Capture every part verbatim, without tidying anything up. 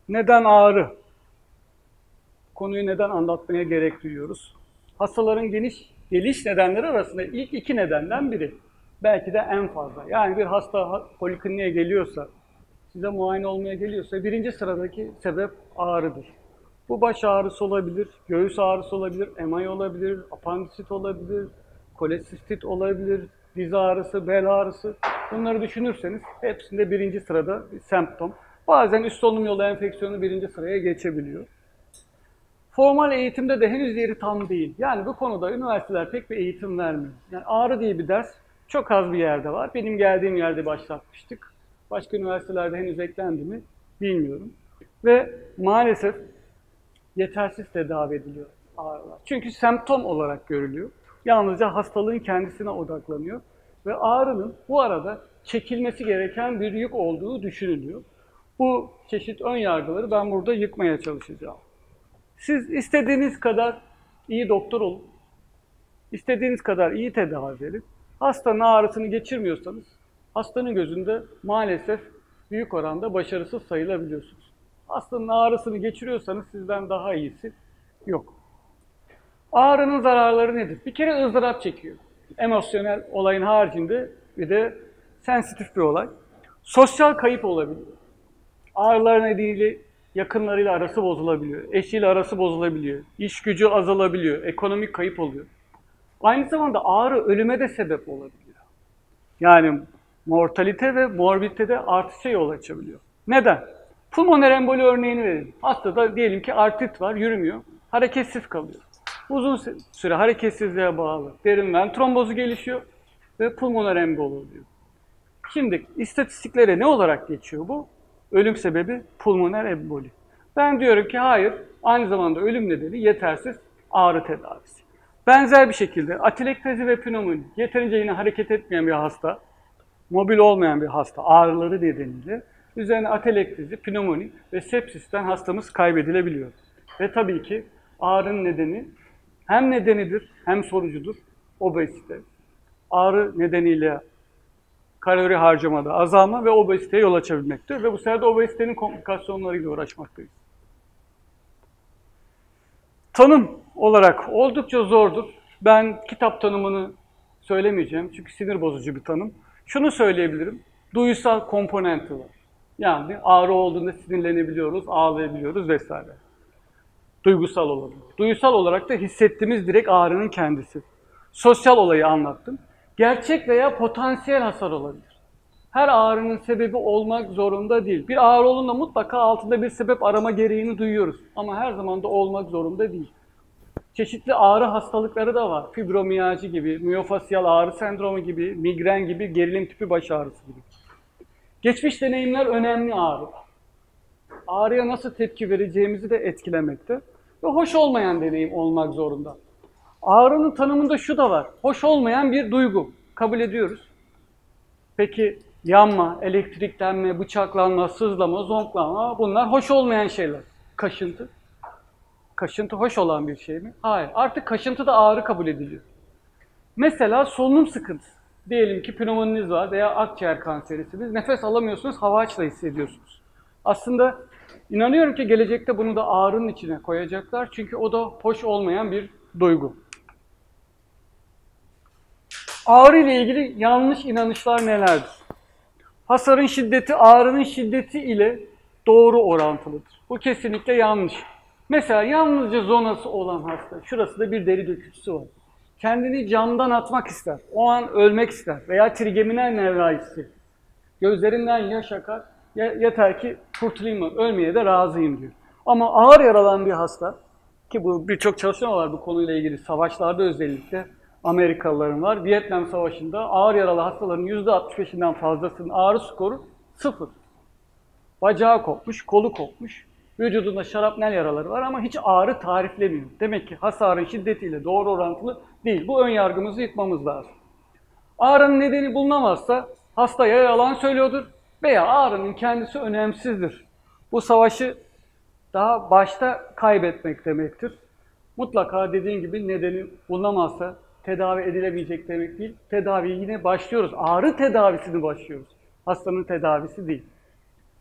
Neden ağrı? Konuyu neden anlatmaya gerek duyuyoruz? Hastaların geniş geliş nedenleri arasında ilk iki nedenden biri. Belki de en fazla. Yani bir hasta polikliniğe geliyorsa, size muayene olmaya geliyorsa birinci sıradaki sebep ağrıdır. Bu baş ağrısı olabilir, göğüs ağrısı olabilir, M I olabilir, apandisit olabilir, kolesistit olabilir, diz ağrısı, bel ağrısı. Bunları düşünürseniz hepsinde birinci sırada bir semptom. Bazen üst solunum yolu enfeksiyonu birinci sıraya geçebiliyor. Formal eğitimde de henüz yeri tam değil. Yani bu konuda üniversiteler pek bir eğitim vermiyor. Yani ağrı diye bir ders çok az bir yerde var. Benim geldiğim yerde başlatmıştık. Başka üniversitelerde henüz eklendi mi bilmiyorum. Ve maalesef yetersiz tedavi ediliyor ağrılar. Çünkü semptom olarak görülüyor. Yalnızca hastalığın kendisine odaklanıyor. Ve ağrının bu arada çekilmesi gereken bir yük olduğu düşünülüyor. Bu çeşit ön yargıları ben burada yıkmaya çalışacağım. Siz istediğiniz kadar iyi doktor olun, istediğiniz kadar iyi tedavi verin. Hastanın ağrısını geçirmiyorsanız, hastanın gözünde maalesef büyük oranda başarısız sayılabiliyorsunuz. Hastanın ağrısını geçiriyorsanız sizden daha iyisi yok. Ağrının zararları nedir? Bir kere ızdırap çekiyor. Emosyonel olayın haricinde bir de sensitif bir olay. Sosyal kayıp olabilir. Ağrılar nedeniyle yakınlarıyla arası bozulabiliyor, eşiyle arası bozulabiliyor, iş gücü azalabiliyor, ekonomik kayıp oluyor. Aynı zamanda ağrı ölüme de sebep olabiliyor. Yani mortalite ve morbiditede artışa yol açabiliyor. Neden? Pulmoner emboli örneğini verelim. Hastada diyelim ki artrit var, yürümüyor, hareketsiz kalıyor. Uzun süre hareketsizliğe bağlı derin ven trombozu gelişiyor ve pulmoner emboli oluyor. Şimdi istatistiklere ne olarak geçiyor bu? Ölüm sebebi pulmoner emboli. Ben diyorum ki hayır, aynı zamanda ölüm nedeni yetersiz ağrı tedavisi. Benzer bir şekilde atilektezi ve pnömoni, yeterince yine hareket etmeyen bir hasta, mobil olmayan bir hasta ağrıları nedeniyle üzerine atelektazi, pnömoni ve sepsisten hastamız kaybedilebiliyor. Ve tabii ki ağrının nedeni hem nedenidir hem sonucudur obezite. Ağrı nedeniyle kalori harcamada azalma ve obeziteye yol açabilmektedir. Ve bu sefer de obezitenin komplikasyonlarıyla uğraşmaktayız. Tanım olarak oldukça zordur. Ben kitap tanımını söylemeyeceğim çünkü sinir bozucu bir tanım. Şunu söyleyebilirim, duysal komponenti var. Yani ağrı olduğunda sinirlenebiliyoruz, ağlayabiliyoruz vesaire. Duygusal olabilir. Duygusal olarak da hissettiğimiz direkt ağrının kendisi. Sosyal olayı anlattım. Gerçek veya potansiyel hasar olabilir. Her ağrının sebebi olmak zorunda değil. Bir ağrı olduğunda mutlaka altında bir sebep arama gereğini duyuyoruz. Ama her zaman da olmak zorunda değil. Çeşitli ağrı hastalıkları da var. Fibromiyalji gibi, miyofasyal ağrı sendromu gibi, migren gibi, gerilim tipi baş ağrısı gibi. Geçmiş deneyimler önemli ağrı. Ağrıya nasıl tepki vereceğimizi de etkilemekte. Ve hoş olmayan deneyim olmak zorunda. Ağrının tanımında şu da var. Hoş olmayan bir duygu. Kabul ediyoruz. Peki yanma, elektriklenme, bıçaklanma, sızlama, zonklanma bunlar hoş olmayan şeyler. Kaşıntı. Kaşıntı hoş olan bir şey mi? Hayır. Artık kaşıntı da ağrı kabul ediliyor. Mesela solunum sıkıntısı. Diyelim ki pnömoniniz var veya akciğer kanserisiniz. Nefes alamıyorsunuz, hava açla hissediyorsunuz. Aslında inanıyorum ki gelecekte bunu da ağrının içine koyacaklar. Çünkü o da hoş olmayan bir duygu. Ağrı ile ilgili yanlış inanışlar nelerdir? Hasarın şiddeti ağrının şiddeti ile doğru orantılıdır. Bu kesinlikle yanlış. Mesela yalnızca zonası olan hasta, şurasında bir deri döküntüsü var. Kendini camdan atmak ister, o an ölmek ister veya trigeminal nevraisi. Gözlerinden yaş akar, yeter ki kurtulayım mı, ölmeye de razıyım diyor. Ama ağır yaralanan bir hasta, ki bu birçok çalışma var bu konuyla ilgili, savaşlarda özellikle Amerikalıların var. Vietnam Savaşı'nda ağır yaralı hastaların yüzde altmış beşinden fazlasının ağrı skoru sıfır. Bacağı kopmuş, kolu kopmuş, vücudunda şarapnel yaraları var ama hiç ağrı tariflemiyor. Demek ki hasarın şiddetiyle doğru orantılı değil. Bu ön yargımızı yıkmamız lazım. Ağrının nedeni bulunamazsa hasta ya yalan söylüyordur veya ağrının kendisi önemsizdir. Bu savaşı daha başta kaybetmek demektir. Mutlaka dediğim gibi nedeni bulunamazsa tedavi edilemeyecek demek değil. Tedaviye yine başlıyoruz. Ağrı tedavisini başlıyoruz. Hastanın tedavisi değil.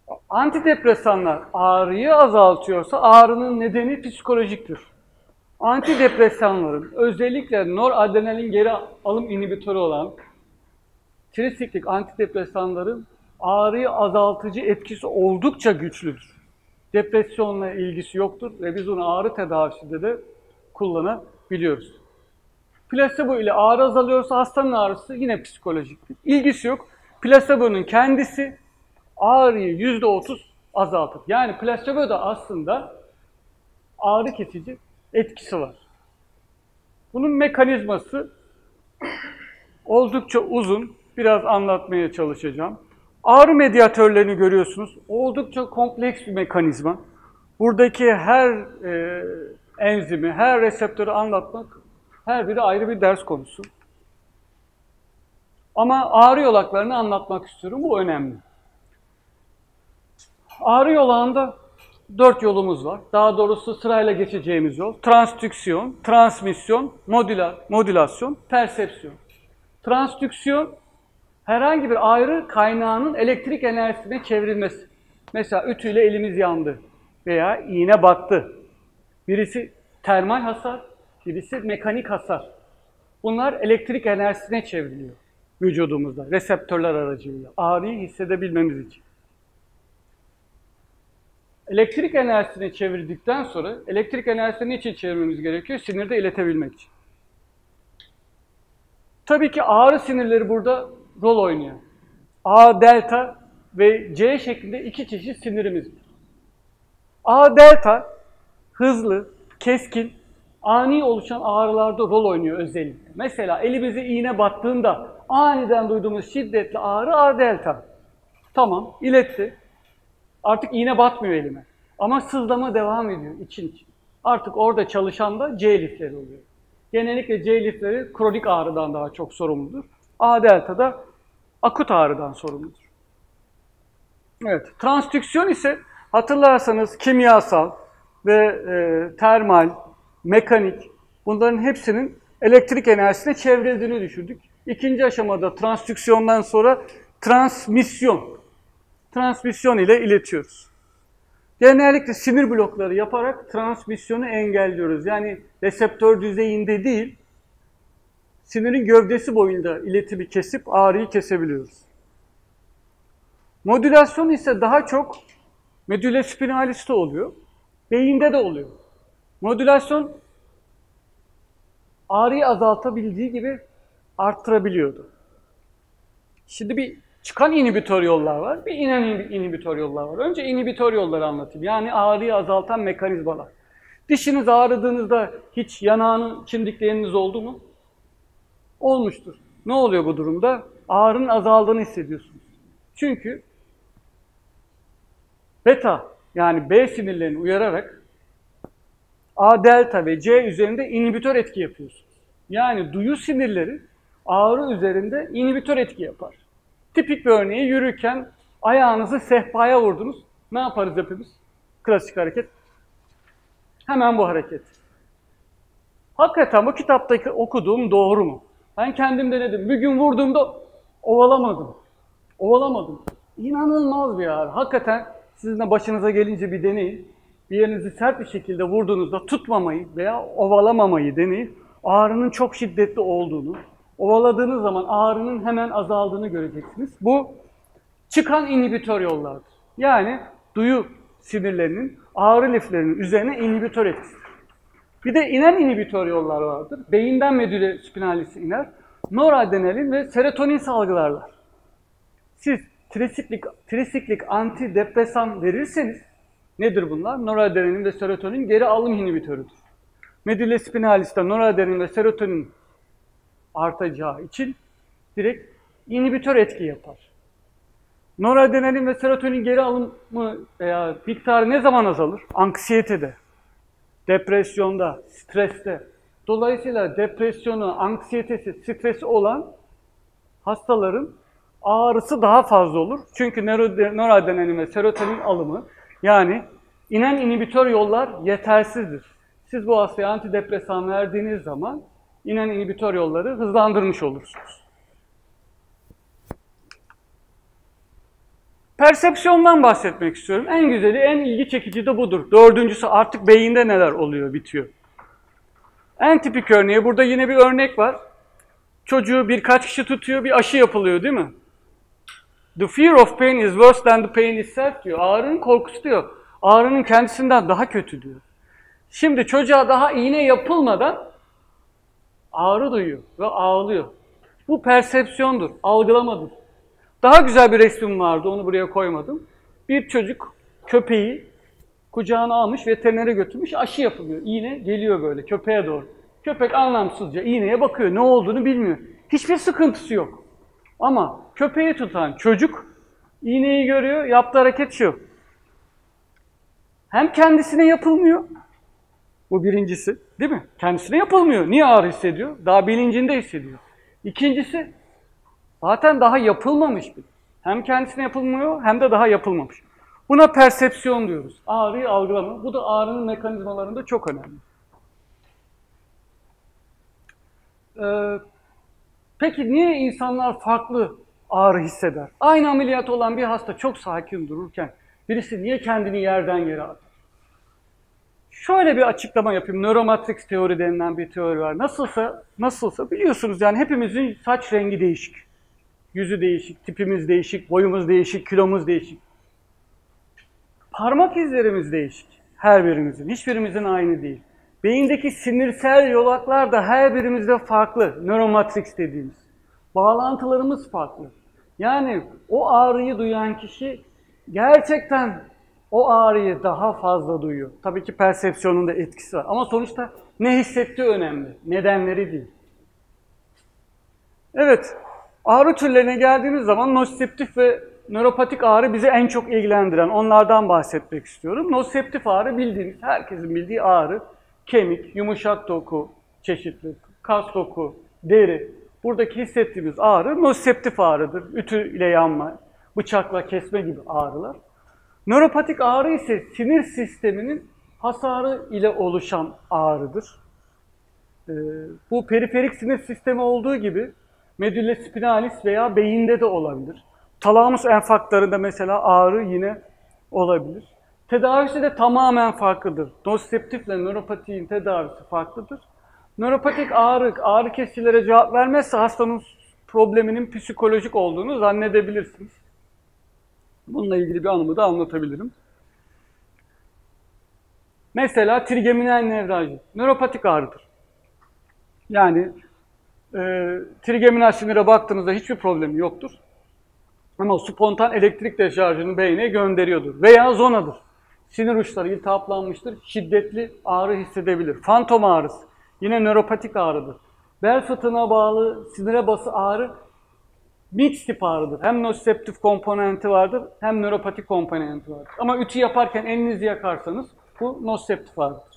Antidepresanlar ağrıyı azaltıyorsa ağrının nedeni psikolojiktir. Antidepresanların özellikle noradrenalin geri alım inhibitörü olan trisiklik antidepresanların ağrıyı azaltıcı etkisi oldukça güçlüdür. Depresyonla ilgisi yoktur ve biz onu ağrı tedavisinde de kullanabiliyoruz. Plasebo ile ağrı azalıyorsa hastanın ağrısı yine psikolojiktir. İlgisi yok. Plasebonun kendisi ağrıyı yüzde otuz azaltır. Yani plasebo da aslında ağrı kesici etkisi var. Bunun mekanizması oldukça uzun. Biraz anlatmaya çalışacağım. Ağrı medyatörlerini görüyorsunuz. Oldukça kompleks bir mekanizma. Buradaki her e, enzimi, her reseptörü anlatmak her biri ayrı bir ders konusu. Ama ağrı yolaklarını anlatmak istiyorum. Bu önemli. Ağrı yolağında dört yolumuz var. Daha doğrusu sırayla geçeceğimiz yol. Transdüksiyon, transmisyon, modüla, modülasyon, persepsiyon. Transdüksiyon herhangi bir ağrı kaynağının elektrik enerjisine çevrilmesi. Mesela ütüyle elimiz yandı veya iğne battı. Birisi termal hasar, birisi mekanik hasar. Bunlar elektrik enerjisine çevriliyor vücudumuzda, reseptörler aracılığıyla. Ağrıyı hissedebilmemiz için. Elektrik enerjisini çevirdikten sonra, elektrik enerjisini niçin çevirmemiz gerekiyor? Sinirde iletebilmek için. Tabii ki ağrı sinirleri burada rol oynuyor. A delta ve C şeklinde iki çeşit sinirimiz var. A delta hızlı, keskin, ani oluşan ağrılarda rol oynuyor özellikle. Mesela elimize iğne battığında aniden duyduğumuz şiddetli ağrı A delta. Tamam, iletti. Artık iğne batmıyor elime. Ama sızlama devam ediyor için için. Artık orada çalışan da C lifleri oluyor. Genellikle C lifleri kronik ağrıdan daha çok sorumludur. A delta da akut ağrıdan sorumludur. Evet, transdüksiyon ise hatırlarsanız kimyasal ve e, termal, mekanik bunların hepsinin elektrik enerjisine çevrildiğini düşündük. İkinci aşamada transdüksiyondan sonra transmisyon. Transmisyon ile iletiyoruz. Genellikle sinir blokları yaparak transmisyonu engelliyoruz. Yani reseptör düzeyinde değil, sinirin gövdesi boyunda iletimi kesip ağrıyı kesebiliyoruz. Modülasyon ise daha çok medulla spinalis'te oluyor. Beyinde de oluyor. Modülasyon ağrıyı azaltabildiği gibi arttırabiliyordu. Şimdi bir çıkan inhibitör yollar var, bir inen inhibitör yollar var. Önce inhibitör yolları anlatayım. Yani ağrıyı azaltan mekanizmalar. Dişiniz ağrıdığınızda hiç yanağını çimdikleyeniniz oldu mu? Olmuştur. Ne oluyor bu durumda? Ağrının azaldığını hissediyorsunuz. Çünkü beta yani B sinirlerini uyararak A delta ve C üzerinde inhibitör etki yapıyorsunuz. Yani duyu sinirleri ağrı üzerinde inhibitör etki yapar. Tipik bir örneği yürürken ayağınızı sehpaya vurdunuz. Ne yaparız hepimiz? Klasik hareket. Hemen bu hareket. Hakikaten bu kitaptaki okuduğum doğru mu? Ben kendim denedim. Bir gün vurduğumda ovalamadım. Ovalamadım. İnanılmaz bir ağrı. Hakikaten sizin de başınıza gelince bir deneyin. Bir yerinizi sert bir şekilde vurduğunuzda tutmamayı veya ovalamamayı deneyin. Ağrının çok şiddetli olduğunu, ovaladığınız zaman ağrının hemen azaldığını göreceksiniz. Bu çıkan inhibitör yollardır. Yani duyu sinirlerinin, ağrı liflerinin üzerine inhibitör etkisidir. Bir de inen inhibitör yollar vardır. Beyinden medulla spinalis'e iner. Noradrenalin ve serotonin salgılarlar. Siz trisiklik, trisiklik antidepresan verirseniz, nedir bunlar? Noradrenalin ve serotonin geri alım inhibitörüdür. Medulla spinalis'te noradrenalin ve serotonin artacağı için direkt inhibitör etki yapar. Noradrenalin ve serotonin geri alımı veya miktarı ne zaman azalır? Anksiyetede, depresyonda, streste. Dolayısıyla depresyonu, anksiyetesi, stresi olan hastaların ağrısı daha fazla olur. Çünkü noradrenalin ve serotonin alımı yani inen inhibitör yollar yetersizdir. Siz bu hastaya antidepresan verdiğiniz zaman inen inhibitör yolları hızlandırmış olursunuz. Persepsiyondan bahsetmek istiyorum. En güzeli, en ilgi çekici de budur. Dördüncüsü artık beyinde neler oluyor, bitiyor. En tipik örneği, burada yine bir örnek var. Çocuğu birkaç kişi tutuyor, bir aşı yapılıyor değil mi? The fear of pain is worse than the pain itself diyor. Ağrının korkusu diyor. Ağrının kendisinden daha kötü diyor. Şimdi çocuğa daha iğne yapılmadan ağrı duyuyor ve ağlıyor. Bu persepsiyondur, algılamadır. Daha güzel bir resim vardı, onu buraya koymadım. Bir çocuk köpeği kucağına almış, veterinere götürmüş, aşı yapılıyor. İğne geliyor böyle köpeğe doğru. Köpek anlamsızca iğneye bakıyor, ne olduğunu bilmiyor. Hiçbir sıkıntısı yok. Ama köpeği tutan çocuk iğneyi görüyor, yaptığı hareket şu. Hem kendisine yapılmıyor, bu birincisi, değil mi? Kendisine yapılmıyor. Niye ağrı hissediyor? Daha bilincinde hissediyor. İkincisi, zaten daha yapılmamış bir. Hem kendisine yapılmıyor, hem de daha yapılmamış. Buna persepsiyon diyoruz. Ağrıyı algılama. Bu da ağrının mekanizmalarında çok önemli. Ee, peki niye insanlar farklı ağrı hisseder? Aynı ameliyat olan bir hasta çok sakin dururken birisi niye kendini yerden yere atar? Şöyle bir açıklama yapayım. Neuromatrix teori denilen bir teori var. Nasılsa, nasılsa biliyorsunuz yani hepimizin saç rengi değişik. Yüzü değişik, tipimiz değişik, boyumuz değişik, kilomuz değişik. Parmak izlerimiz değişik. Her birimizin. Hiçbirimizin aynı değil. Beyindeki sinirsel yolaklar da her birimizde farklı. Neuromatrix dediğimiz. Bağlantılarımız farklı. Yani o ağrıyı duyan kişi gerçekten o ağrıyı daha fazla duyuyor. Tabii ki persepsiyonun da etkisi var. Ama sonuçta ne hissettiği önemli. Nedenleri değil. Evet. Ağrı türlerine geldiğimiz zaman nosiseptif ve nöropatik ağrı bizi en çok ilgilendiren, onlardan bahsetmek istiyorum. Nosiseptif ağrı bildiğimiz, herkesin bildiği ağrı. Kemik, yumuşak doku, çeşitli, kas doku, deri. Buradaki hissettiğimiz ağrı nosiseptif ağrıdır. Ütü ile yanma, bıçakla kesme gibi ağrılar. Nöropatik ağrı ise sinir sisteminin hasarı ile oluşan ağrıdır. Ee, bu periferik sinir sistemi olduğu gibi medulla spinalis veya beyinde de olabilir. Talamus enfarktlarında mesela ağrı yine olabilir. Tedavisi de tamamen farklıdır. Nosiseptifle nöropatiğin tedavisi farklıdır. Nöropatik ağrı, ağrı kesicilere cevap vermezse hastanın probleminin psikolojik olduğunu zannedebilirsiniz. Bununla ilgili bir anımı da anlatabilirim. Mesela trigeminal nevralji, nöropatik ağrıdır. Yani e, trigeminal sinire baktığınızda hiçbir problemi yoktur. Ama spontan elektrik deşarjını beyne gönderiyordur. Veya zonadır. Sinir uçları iltihaplanmıştır, şiddetli ağrı hissedebilir. Fantom ağrısı, yine nöropatik ağrıdır. Bel fıtığına bağlı sinire bası ağrı, mix tip ağrıdır. Hem nosiseptif komponenti vardır, hem nöropatik komponenti vardır. Ama ütü yaparken elinizi yakarsanız bu nosiseptif ağrıdır.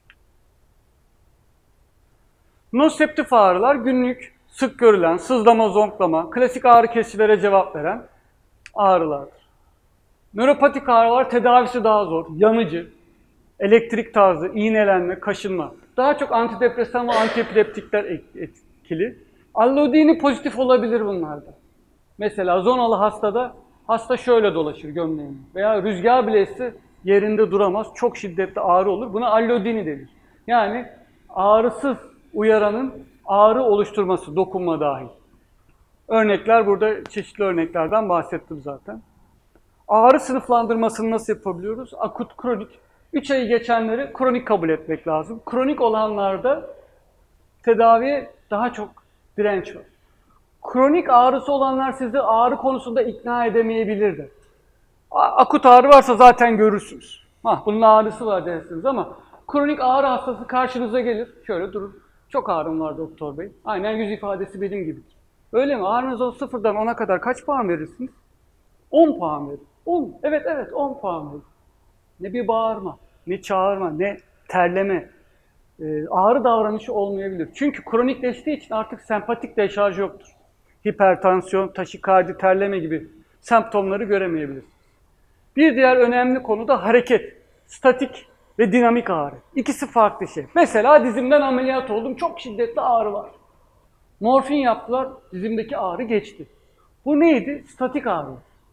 Nosiseptif ağrılar günlük, sık görülen, sızlama, zonklama, klasik ağrı kesicilere cevap veren ağrılardır. Nöropatik ağrılar tedavisi daha zor, yanıcı, elektrik tarzı, iğnelenme, kaşınma. Daha çok antidepresan ve antiepileptikler etkili. Allodini pozitif olabilir bunlarda. Mesela zonalı hastada hasta şöyle dolaşır gömleğini. Veya rüzgar bile esse yerinde duramaz, çok şiddetli ağrı olur. Buna allodini denir. Yani ağrısız uyaranın ağrı oluşturması, dokunma dahil. Örnekler burada, çeşitli örneklerden bahsettim zaten. Ağrı sınıflandırmasını nasıl yapabiliyoruz? Akut, kronik. üç ayı geçenleri kronik kabul etmek lazım. Kronik olanlarda tedaviye daha çok direnç var. Kronik ağrısı olanlar sizi ağrı konusunda ikna edemeyebilirdi. Akut ağrı varsa zaten görürsünüz. Hah, bunun ağrısı var dersiniz ama kronik ağrı hastası karşınıza gelir. Şöyle durun. Çok ağrım var doktor bey. Aynen yüz ifadesi benim gibidir. Öyle mi? Ağrınız o sıfırdan ona kadar kaç puan verirsiniz? on puan verin. on. Evet evet on puan verin. Ne bir bağırma, ne çağırma, ne terleme. Ee, ağrı davranışı olmayabilir. Çünkü kronikleştiği için artık sempatik deşarj yoktur. Hipertansiyon, taşikardi, terleme gibi semptomları göremeyebilirsiniz. Bir diğer önemli konu da hareket. Statik ve dinamik ağrı. İkisi farklı şey. Mesela dizimden ameliyat oldum. Çok şiddetli ağrı var. Morfin yaptılar. Dizimdeki ağrı geçti. Bu neydi? Statik ağrı.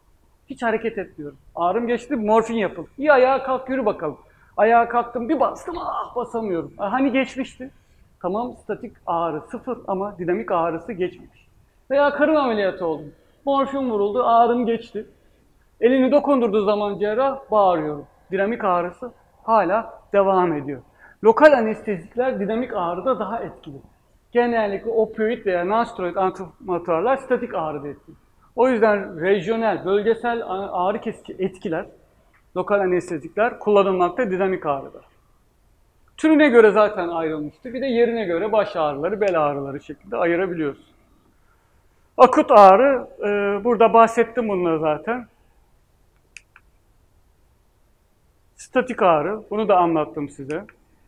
Hiç hareket etmiyorum. Ağrım geçti, morfin yapın. İyi ayağa kalk, yürü bakalım. Ayağa kalktım, bir bastım, ah basamıyorum. Hani geçmişti. Tamam, statik ağrı sıfır ama dinamik ağrısı geçmemiş. Veya karın ameliyatı oldum. Morfin vuruldu, ağrım geçti. Elini dokundurduğu zaman cerrah bağırıyorum. Dinamik ağrısı hala devam ediyor. Lokal anestezikler dinamik ağrıda daha etkili. Genellikle opioid veya nonsteroid antiinflamatuarlar statik ağrıda etkili. O yüzden rejyonel, bölgesel ağrı kesici etkiler, lokal anestezikler kullanılmakta dinamik ağrıda. Türüne göre zaten ayrılmıştı. Bir de yerine göre baş ağrıları, bel ağrıları şeklinde ayırabiliyoruz. Akut ağrı, e, burada bahsettim bununla zaten. Statik ağrı, bunu da anlattım size.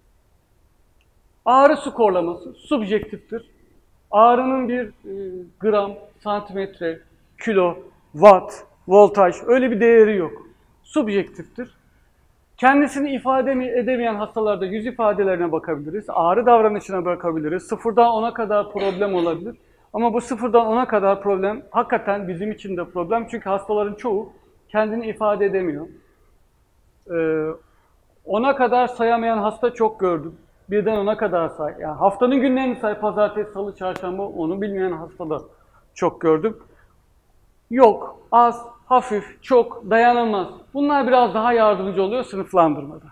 Ağrı skorlaması subjektiftir. Ağrının bir e, gram, santimetre, kilo, watt, voltaj öyle bir değeri yok. Subjektiftir. Kendisini ifade edemeyen hastalarda yüz ifadelerine bakabiliriz. Ağrı davranışına bakabiliriz. Sıfırdan ona kadar problem olabilir. Ama bu sıfırdan ona kadar problem hakikaten bizim için de problem. Çünkü hastaların çoğu kendini ifade edemiyor. Ee, ona kadar sayamayan hasta çok gördüm. Birden ona kadar say. Yani haftanın günlerini say, pazartesi, salı, çarşamba, onu bilmeyen hasta da çok gördüm. Yok, az, hafif, çok, dayanılmaz. Bunlar biraz daha yardımcı oluyor sınıflandırmada.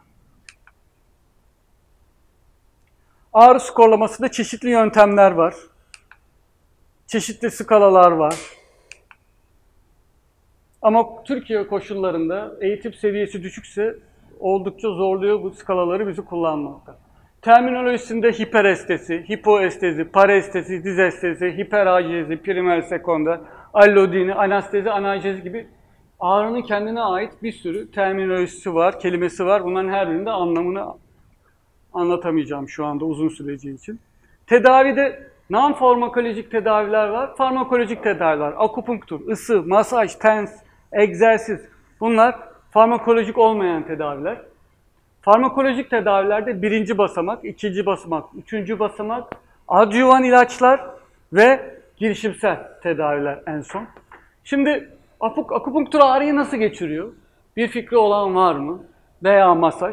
Ağrı skorlamasında çeşitli yöntemler var. Çeşitli skalalar var. Ama Türkiye koşullarında eğitim seviyesi düşükse oldukça zorluyor bu skalaları bizi kullanmakta. Terminolojisinde hiperestezi, hipoestezi, parestezi, dizestezi, hiperajezi, primer sekonder, allodini, anestezi, analjezi gibi ağrının kendine ait bir sürü terminolojisi var, kelimesi var. Bunların her birinde anlamını anlatamayacağım şu anda uzun süreci için. Tedavide non-farmakolojik tedaviler var, farmakolojik tedaviler, akupunktur, ısı, masaj, tens, egzersiz. Bunlar farmakolojik olmayan tedaviler. Farmakolojik tedavilerde birinci basamak, ikinci basamak, üçüncü basamak, adjuvan ilaçlar ve girişimsel tedaviler en son. Şimdi akupunktur ağrıyı nasıl geçiriyor? Bir fikri olan var mı? Veya masaj.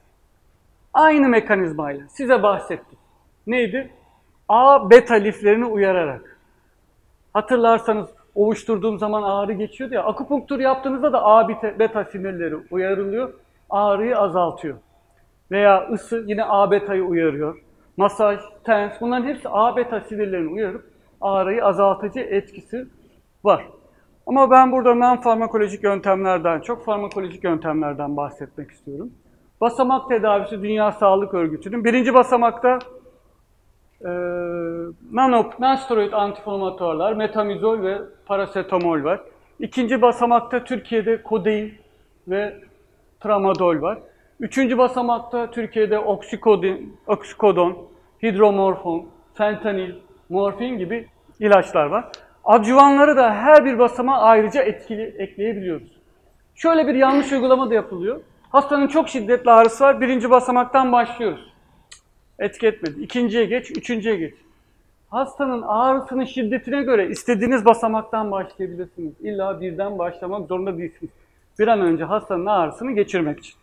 Aynı mekanizmayla size bahsettim. Neydi? A, beta liflerini uyararak. Hatırlarsanız ovuşturduğum zaman ağrı geçiyordu ya. Akupunktur yaptığınızda da A, beta sinirleri uyarılıyor. Ağrıyı azaltıyor. Veya ısı yine A, beta'yı uyarıyor. Masaj, tens bunların hepsi A, beta sinirlerini uyarıp ağrıyı azaltıcı etkisi var. Ama ben burada non-farmakolojik yöntemlerden çok farmakolojik yöntemlerden bahsetmek istiyorum. Basamak tedavisi Dünya Sağlık Örgütü'nün birinci basamakta e, non-steroid antiinflamatuarlar, metamizol ve parasetamol var. İkinci basamakta Türkiye'de kodein ve tramadol var. Üçüncü basamakta Türkiye'de oksikodin, oksikodon, hidromorfon, fentanil, morfin gibi ilaçlar var. Adjuvanları da her bir basamağa ayrıca etkili ekleyebiliyoruz. Şöyle bir yanlış uygulama da yapılıyor. Hastanın çok şiddetli ağrısı var. Birinci basamaktan başlıyoruz. Etki etmedi. İkinciye geç, üçüncüye geç. Hastanın ağrısının şiddetine göre istediğiniz basamaktan başlayabilirsiniz. İlla birden başlamak zorunda değilsiniz. Bir an önce hastanın ağrısını geçirmek için.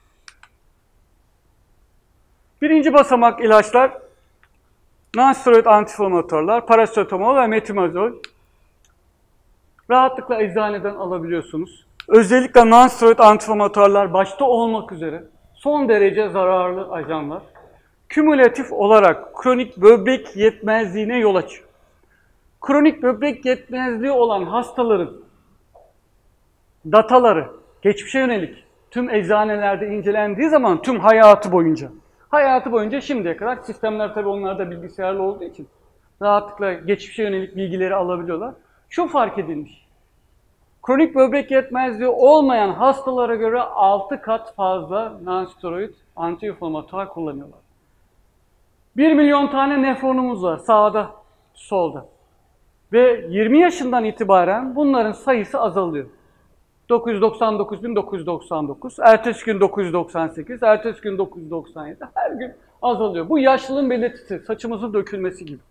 Birinci basamak ilaçlar, non-steroid antiinflamatuarlar, parasetamol ve metimazol. Rahatlıkla eczaneden alabiliyorsunuz. Özellikle non-steroid antiinflamatuarlar başta olmak üzere son derece zararlı ajanlar. Kümülatif olarak kronik böbrek yetmezliğine yol açıyor. Kronik böbrek yetmezliği olan hastaların dataları geçmişe yönelik tüm eczanelerde incelendiği zaman tüm hayatı boyunca, hayatı boyunca şimdiye kadar sistemler tabii onlarda bilgisayarlı olduğu için rahatlıkla geçmişe yönelik bilgileri alabiliyorlar. Şu fark edilmiş. Kronik böbrek yetmezliği olmayan hastalara göre altı kat fazla non-steroid antiinflamatuar kullanıyorlar. bir milyon tane nefronumuz var sağda, solda. Ve yirmi yaşından itibaren bunların sayısı azalıyor. dokuz yüz doksan dokuz bin dokuz yüz doksan dokuz, ertesi gün dokuz yüz doksan sekiz, ertesi gün dokuz yüz doksan yedi, her gün azalıyor. Bu yaşlılığın belirtisi, saçımızın dökülmesi gibi.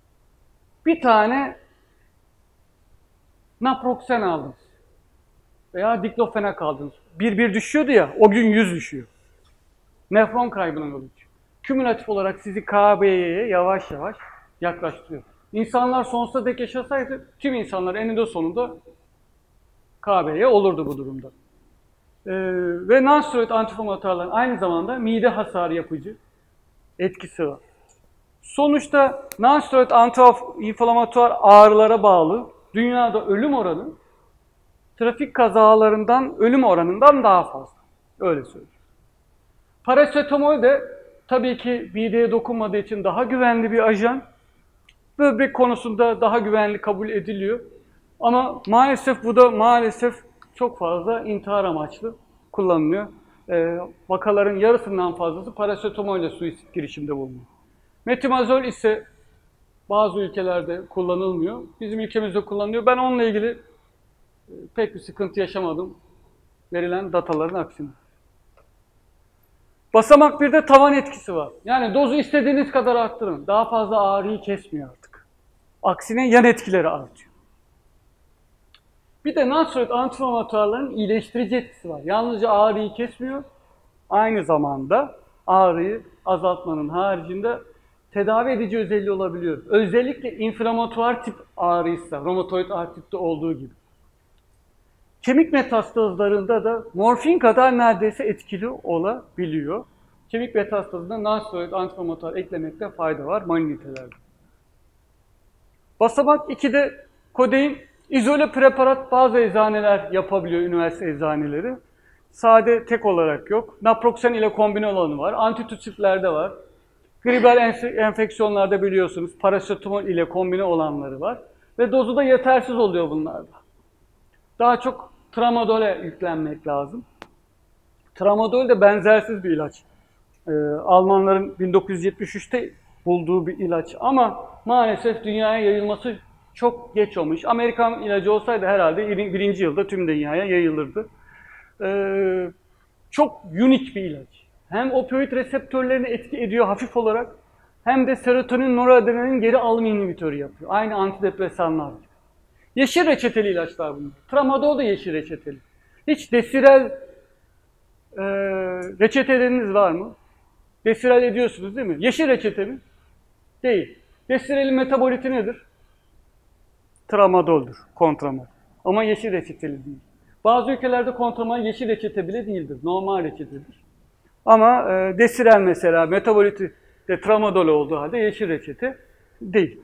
Bir tane naproxen aldınız veya diklofenak aldınız. Bir bir düşüyordu ya, o gün yüz düşüyor. Nefron kaybına yol açıyor. Kümülatif olarak sizi K B Y'ye yavaş yavaş yaklaştırıyor. İnsanlar sonsuza dek yaşasaydı tüm insanlar eninde sonunda K B Y olurdu bu durumda. Ee, ve non-steroid antiinflamatuarların aynı zamanda mide hasarı yapıcı etkisi var. Sonuçta non-steroid antiinflamatuar ağrılara bağlı dünyada ölüm oranı trafik kazalarından ölüm oranından daha fazla. Öyle söyleyeyim. Parasetamol de tabii ki mideye dokunmadığı için daha güvenli bir ajan. Böbrek konusunda daha güvenli kabul ediliyor. Ama maalesef bu da maalesef çok fazla intihar amaçlı kullanılıyor. Ee, vakaların yarısından fazlası parasetamol ile suisit girişiminde bulunuyor. Metimazol ise bazı ülkelerde kullanılmıyor. Bizim ülkemizde kullanılıyor. Ben onunla ilgili e, pek bir sıkıntı yaşamadım. Verilen dataların aksine. Basamak birde tavan etkisi var. Yani dozu istediğiniz kadar arttırın. Daha fazla ağrıyı kesmiyor artık. Aksine yan etkileri artıyor. Bir de non-steroid antiinflamatuarların iyileştirici etkisi var. Yalnızca ağrıyı kesmiyor, aynı zamanda ağrıyı azaltmanın haricinde tedavi edici özelliği olabiliyor. Özellikle inflamatuar tip ağrıysa, romatoid artritte olduğu gibi. Kemik metastazlarında da morfin kadar neredeyse etkili olabiliyor. Kemik metastazında non-steroid antiinflamatuar eklemekte fayda var manitelerde. Basamak ikide kodein izole preparat bazı eczaneler yapabiliyor, üniversite eczaneleri. Sade tek olarak yok. Naproxen ile kombine olanı var. Antitüsiflerde var. Gribal enfeksiyonlarda biliyorsunuz parasetamol ile kombine olanları var. Ve dozu da yetersiz oluyor bunlarda. Daha çok tramadole yüklenmek lazım. Tramadol de benzersiz bir ilaç. Ee, Almanların bin dokuz yüz yetmiş üçte bulduğu bir ilaç ama maalesef dünyaya yayılması çok geç olmuş. Amerikan ilacı olsaydı herhalde birinci yılda tüm dünyaya yayılırdı. Ee, çok unik bir ilaç. Hem opioid reseptörlerini etki ediyor hafif olarak hem de serotonin noradrenalin geri alım inhibitörü yapıyor. Aynı antidepresanlar gibi. Yeşil reçeteli ilaçlar bunlar. Tramadol da yeşil reçeteli. Hiç desirel e, reçeteleriniz var mı? Desirel ediyorsunuz değil mi? Yeşil reçete mi? Değil. Desirelin metaboliti nedir? Tramadol'dur, kontramal. Ama yeşil reçeteli değil. Bazı ülkelerde kontramal yeşil reçete bile değildir. Normal reçetedir. Ama e, desirel mesela metaboliti de tramadol olduğu halde yeşil reçete değil.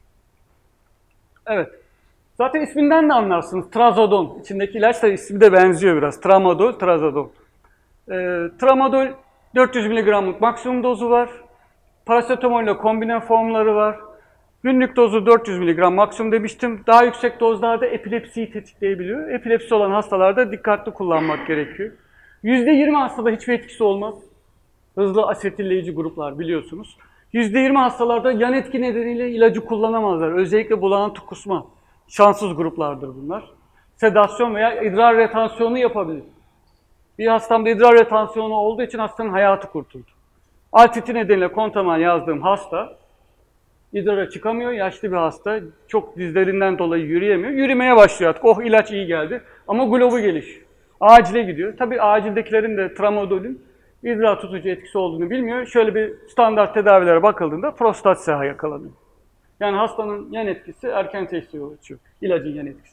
Evet. Zaten isminden de anlarsınız. Trazodon. İçindeki ilaç da ismi de benziyor biraz. Tramadol, trazodon. E, tramadol dört yüz miligramlık maksimum dozu var. Parasetamol ile kombine formları var. Günlük dozu dört yüz miligram maksimum demiştim. Daha yüksek dozlarda epilepsiyi tetikleyebiliyor. Epilepsi olan hastalarda dikkatli kullanmak gerekiyor. yüzde yirmi hastada hiçbir etkisi olmaz. Hızlı asetilleyici gruplar biliyorsunuz. yüzde yirmi hastalarda yan etki nedeniyle ilacı kullanamazlar. Özellikle bulantı kusma. Şanssız gruplardır bunlar. Sedasyon veya idrar retansiyonu yapabilir. Bir hastamda idrar retansiyonu olduğu için hastanın hayatı kurtuldu. Altiti nedeniyle kontramal yazdığım hasta idrara çıkamıyor, yaşlı bir hasta, çok dizlerinden dolayı yürüyemiyor. Yürümeye başlıyor artık, oh ilaç iyi geldi ama globu gelişiyor. Acile gidiyor. Tabii acildekilerin de tramadolün idrar tutucu etkisi olduğunu bilmiyor. Şöyle bir standart tedavilere bakıldığında prostat SEHA yakalanıyor. Yani hastanın yan etkisi erken teşhise yol açıyor. İlacın yan etkisi.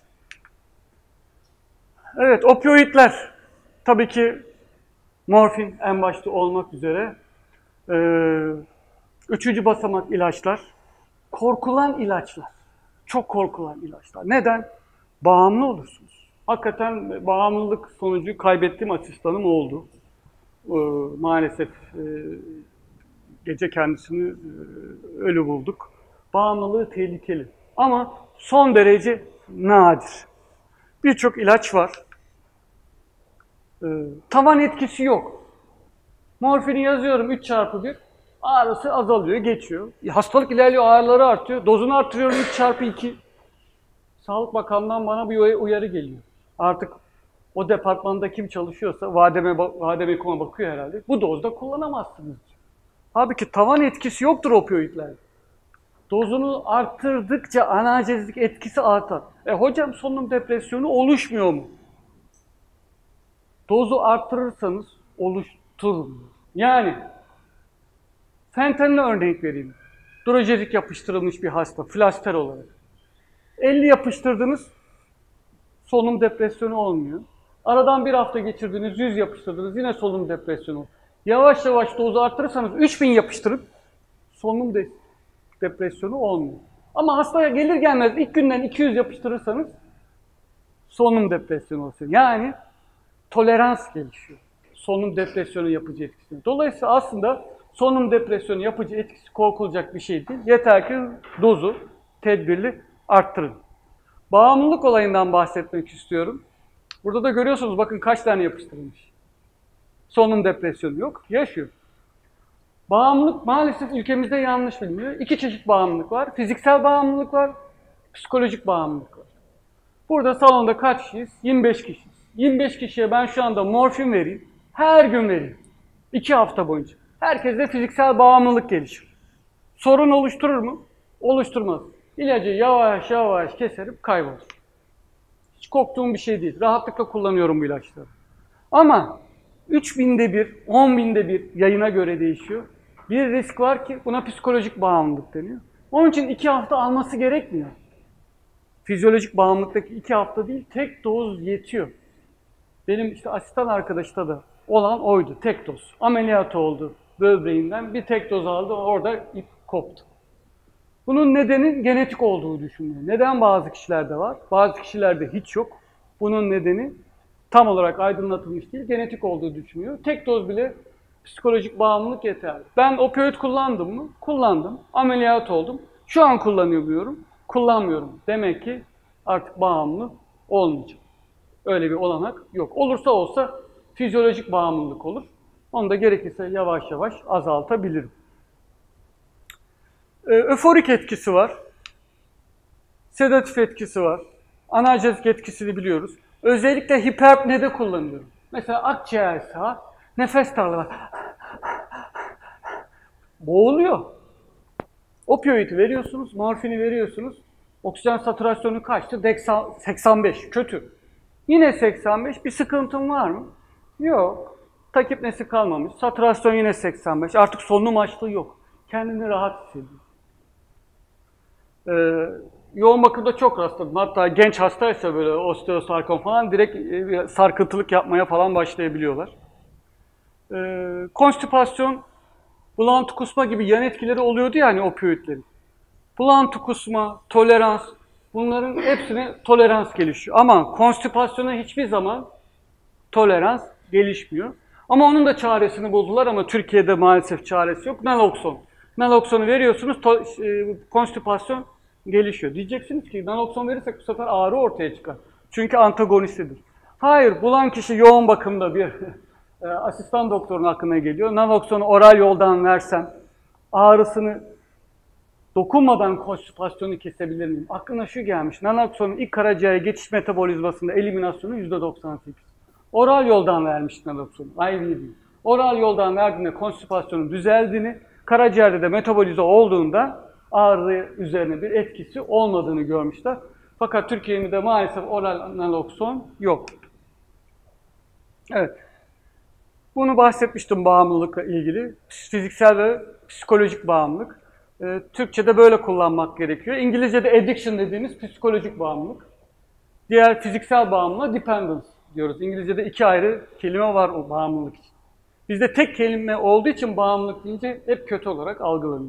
Evet, opioidler. Tabii ki morfin en başta olmak üzere. Ee, üçüncü basamak ilaçlar. Korkulan ilaçlar. Çok korkulan ilaçlar. Neden? Bağımlı olursunuz. Hakikaten bağımlılık sonucu kaybettiğim asistanım oldu. Ee, maalesef e, gece kendisini e, ölü bulduk. Bağımlılığı tehlikeli. Ama son derece nadir. Birçok ilaç var. Ee, tavan etkisi yok. Morfini yazıyorum üç çarpı bir. Ağrısı azalıyor, geçiyor. Hastalık ilerliyor, ağrıları artıyor. Dozunu artırıyorum üç çarpı iki. Sağlık Bakanlığı'ndan bana bir uyarı geliyor. Artık o departmanda kim çalışıyorsa vademe, vademe koma bakıyor herhalde. Bu dozda kullanamazsınız. Halbuki tavan etkisi yoktur opioidlerde. Dozunu arttırdıkça analjezlik etkisi artar. E hocam solunum depresyonu oluşmuyor mu? Dozu arttırırsanız oluşturmuyor. Yani fentanile örnek vereyim. Drojedik yapıştırılmış bir hasta, flaster olarak. elli yapıştırdınız, solunum depresyonu olmuyor. Aradan bir hafta geçirdiniz, yüz yapıştırdınız, yine solunum depresyonu. Yavaş yavaş dozu arttırırsanız üç bin yapıştırıp solunum de depresyonu olmuyor. Ama hastaya gelir gelmez ilk günden iki yüz yapıştırırsanız solunum depresyonu oluyor. Yani tolerans gelişiyor. Solunum depresyonu yapıcı etkisi. Dolayısıyla aslında solunum depresyonu yapıcı etkisi korkulacak bir şey değil. Yeter ki dozu tedbirli arttırın. Bağımlılık olayından bahsetmek istiyorum. Burada da görüyorsunuz bakın kaç tane yapıştırılmış. Solunum depresyonu yok, yaşıyor. Bağımlılık maalesef ülkemizde yanlış biliniyor. İki çeşit bağımlılık var. Fiziksel bağımlılık var, psikolojik bağımlılık var. Burada salonda kaç kişiyiz? yirmi beş kişiyiz. yirmi beş kişiye ben şu anda morfin vereyim. Her gün vereyim. iki hafta boyunca. Herkeste fiziksel bağımlılık gelişir. Sorun oluşturur mu? Oluşturmaz. İlacı yavaş yavaş keserim, kaybolur. Hiç korktuğum bir şey değil. Rahatlıkla kullanıyorum bu ilaçları. Ama üç binde bir, on binde bir yayına göre değişiyor. Bir risk var ki buna psikolojik bağımlılık deniyor. Onun için iki hafta alması gerekmiyor. Fizyolojik bağımlılıktaki iki hafta değil, tek doz yetiyor. Benim işte asistan arkadaşta da olan oydu, tek doz. Ameliyat oldu böbreğinden, bir tek doz aldı, orada ip koptu. Bunun nedeni genetik olduğu düşünülüyor. Neden bazı kişilerde var, bazı kişilerde hiç yok. Bunun nedeni tam olarak aydınlatılmış değil, genetik olduğu düşünülüyor. Tek doz bile psikolojik bağımlılık yeterli. Ben opioid kullandım mı? Kullandım. Ameliyat oldum. Şu an kullanıyorum, kullanmıyorum. Demek ki artık bağımlı olmayacağım. Öyle bir olanak yok. Olursa olsa fizyolojik bağımlılık olur. Onu da gerekirse yavaş yavaş azaltabilirim. Ee, öforik etkisi var. Sedatif etkisi var. Analjezik etkisini biliyoruz. Özellikle hiperapnede kullanıyorum. Mesela akciğer sağ, nefes darlığı. Boğuluyor. Opioidi veriyorsunuz, morfini veriyorsunuz. Oksijen satürasyonu kaçtı? seksen beş. Kötü. Yine seksen beş. Bir sıkıntın var mı? Yok. Takipnesi kalmamış. Satürasyon yine seksen beş. Artık solunum açlığı yok. Kendini rahat hissediyor. Ee, yoğun bakımda çok rastladım. Hatta genç hastaysa böyle osteosarkom falan direkt e, sarkıntılık yapmaya falan başlayabiliyorlar. Ee, konstipasyon, bulantı kusma gibi yan etkileri oluyordu yani opioidlerin. Bulantı kusma, tolerans, bunların hepsine tolerans gelişiyor. Ama konstipasyona hiçbir zaman tolerans gelişmiyor. Ama onun da çaresini buldular ama Türkiye'de maalesef çaresi yok. Naloxon. Naloxon'u veriyorsunuz, to, e, konstipasyon gelişiyor. Diyeceksiniz ki naloxon verirsek bu sefer ağrı ortaya çıkar. Çünkü antagonistidir. Hayır, bulan kişi yoğun bakımda bir e, asistan doktorun aklına geliyor. Naloxon'u oral yoldan versem ağrısını dokunmadan konstipasyonu kesebilir miyim? Aklına şu gelmiş. Naloxon'un ilk karaciğere geçiş metabolizmasında eliminasyonu yüzde doksan sekiz. Oral yoldan vermiş naloxonu. I V değil. Oral yoldan verdiğinde konstipasyonun düzeldiğini, karaciğerde de metabolize olduğunda ağrı üzerine bir etkisi olmadığını görmüşler. Fakat Türkiye'de maalesef oral naloxon yok. Evet. Bunu bahsetmiştim bağımlılıkla ilgili. Fiziksel ve psikolojik bağımlılık. Ee, Türkçe'de böyle kullanmak gerekiyor. İngilizce'de addiction dediğimiz psikolojik bağımlılık. Diğer fiziksel bağımlılığa dependence diyoruz. İngilizce'de iki ayrı kelime var o bağımlılık için. Bizde tek kelime olduğu için bağımlılık deyince hep kötü olarak algılanıyor.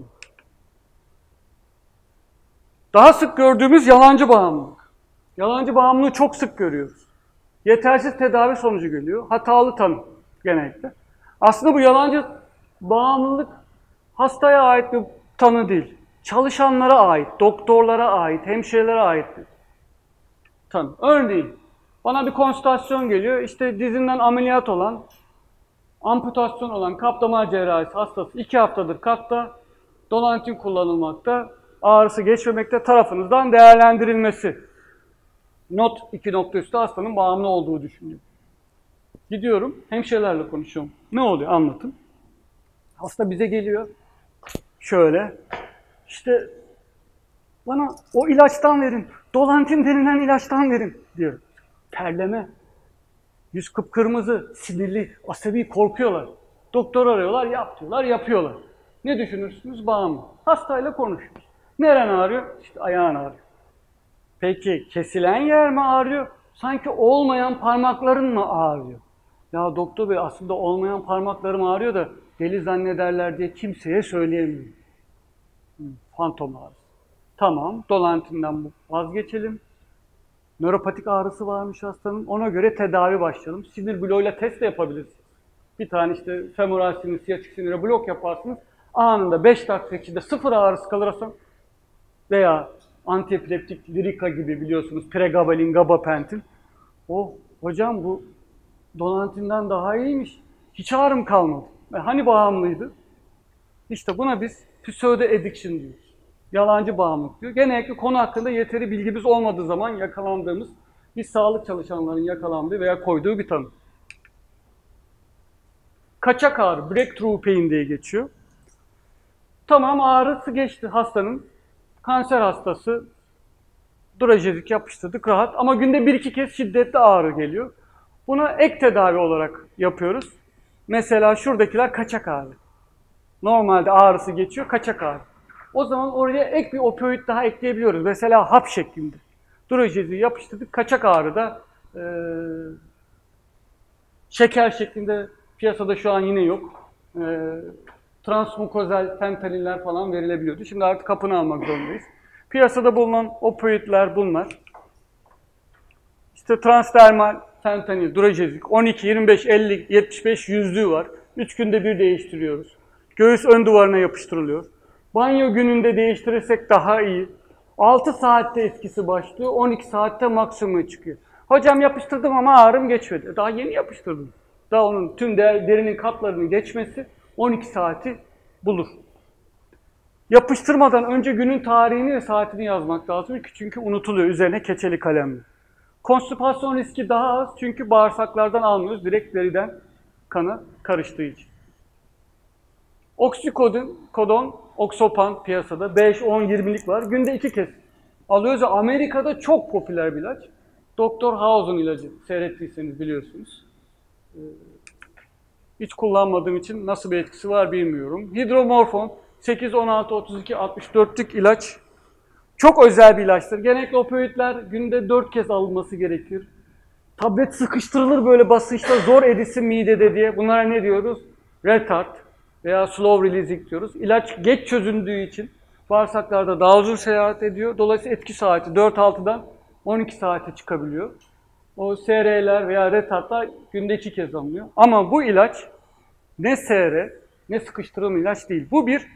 Daha sık gördüğümüz yalancı bağımlılık. Yalancı bağımlılığı çok sık görüyoruz. Yetersiz tedavi sonucu geliyor. Hatalı tanı genellikle. Aslında bu yalancı bağımlılık hastaya ait bir tanı değil. Çalışanlara ait, doktorlara ait, hemşirelere ait bir tanı. Örneğin bana bir konsültasyon geliyor. İşte dizinden ameliyat olan, amputasyon olan kalp damar cerrahisi hastası iki haftadır katta, Dolantin kullanılmakta, ağrısı geçmemekte, tarafınızdan değerlendirilmesi. Not iki nokta üstü hastanın bağımlı olduğu düşünüyor. Gidiyorum, hemşirelerle konuşuyorum. Ne oluyor? Anlatın. Hasta bize geliyor. Şöyle. İşte bana o ilaçtan verin. Dolantin denilen ilaçtan verin diyor. Terleme. Yüz kıpkırmızı, sinirli, asabi, korkuyorlar. Doktor arıyorlar, yap diyorlar, yapıyorlar. Ne düşünürsünüz? Bağımlı. Hastayla konuşuyoruz. Neren ağrıyor? İşte ayağın ağrıyor. Peki kesilen yer mi ağrıyor? Sanki olmayan parmakların mı ağrıyor? Ya doktor bey aslında olmayan parmaklarım ağrıyor da deli zannederler diye kimseye söyleyemiyorum. Fantom ağrısı. Tamam, dolantinden vazgeçelim. Nöropatik ağrısı varmış hastanın. Ona göre tedavi başlayalım. Sinir bloğuyla test de yapabilirsiniz. Bir tane işte femoral sinir, siyatik sinire blok yaparsınız. Anında beş dakika içinde sıfır ağrısı kalır hastam. Veya antiepileptik Lyrica gibi biliyorsunuz. Pregabalin, gabapentin. Oh hocam bu dolantinden daha iyiymiş. Hiç ağrım kalmadı. E, hani bağımlıydı? İşte buna biz pseudo addiction diyoruz. Yalancı bağımlılık diyor. Genellikle konu hakkında yeteri bilgimiz olmadığı zaman yakalandığımız, biz sağlık çalışanlarının yakalandığı veya koyduğu bir tanım. Kaçak ağrı, breakthrough pain diye geçiyor. Tamam ağrısı geçti hastanın. Kanser hastası, drajezik yapıştırdık rahat ama günde bir iki kez şiddetli ağrı geliyor. Buna ek tedavi olarak yapıyoruz. Mesela şuradakiler kaçak ağrı. Normalde ağrısı geçiyor, kaçak ağrı. O zaman oraya ek bir opioid daha ekleyebiliyoruz. Mesela hap şeklinde. Drajeziği yapıştırdık, kaçak ağrıda e, şeker şeklinde piyasada şu an yine yok. E, transmukozal fentaniller falan verilebiliyordu. Şimdi artık hapını almak zorundayız. Piyasada bulunan opioidler bunlar. İşte transdermal fentanil, drajezik, on iki, yirmi beş, elli, yetmiş beş yüzlüğü var. üç günde bir değiştiriyoruz. Göğüs ön duvarına yapıştırılıyor. Banyo gününde değiştirirsek daha iyi. altı saatte etkisi başlıyor, on iki saatte maksimum çıkıyor. Hocam yapıştırdım ama ağrım geçmedi. Daha yeni yapıştırdım. Daha onun tüm derinin katlarını geçmesi on iki saati bulur. Yapıştırmadan önce günün tarihini ve saatini yazmak lazım çünkü unutuluyor üzerine keçeli kalemle. Konstipasyon riski daha az çünkü bağırsaklardan almıyoruz, direkt deriden kana karıştığı için. Oksikodon, kodon, oksopan piyasada beş, on, yirmilik var. Günde iki kez alıyoruz. Amerika'da çok popüler bir ilaç. Doktor House'un ilacı. Seyrettiyseniz biliyorsunuz. Hiç kullanmadığım için nasıl bir etkisi var bilmiyorum. Hidromorfon sekiz, on altı, otuz iki, altmış dörtlük ilaç. Çok özel bir ilaçtır. Genellikle opioidler günde dört kez alınması gerekir. Tablet sıkıştırılır böyle basınçta zor erisin midede diye. Bunlara ne diyoruz? Retard veya slow releasing diyoruz. İlaç geç çözündüğü için bağırsaklarda daha uzun seyahat ediyor. Dolayısıyla etki saati dört altıdan on iki saate çıkabiliyor. O S R'ler veya retardlar günde iki kez alınıyor. Ama bu ilaç ne S R ne sıkıştırılmış ilaç değil. Bu bir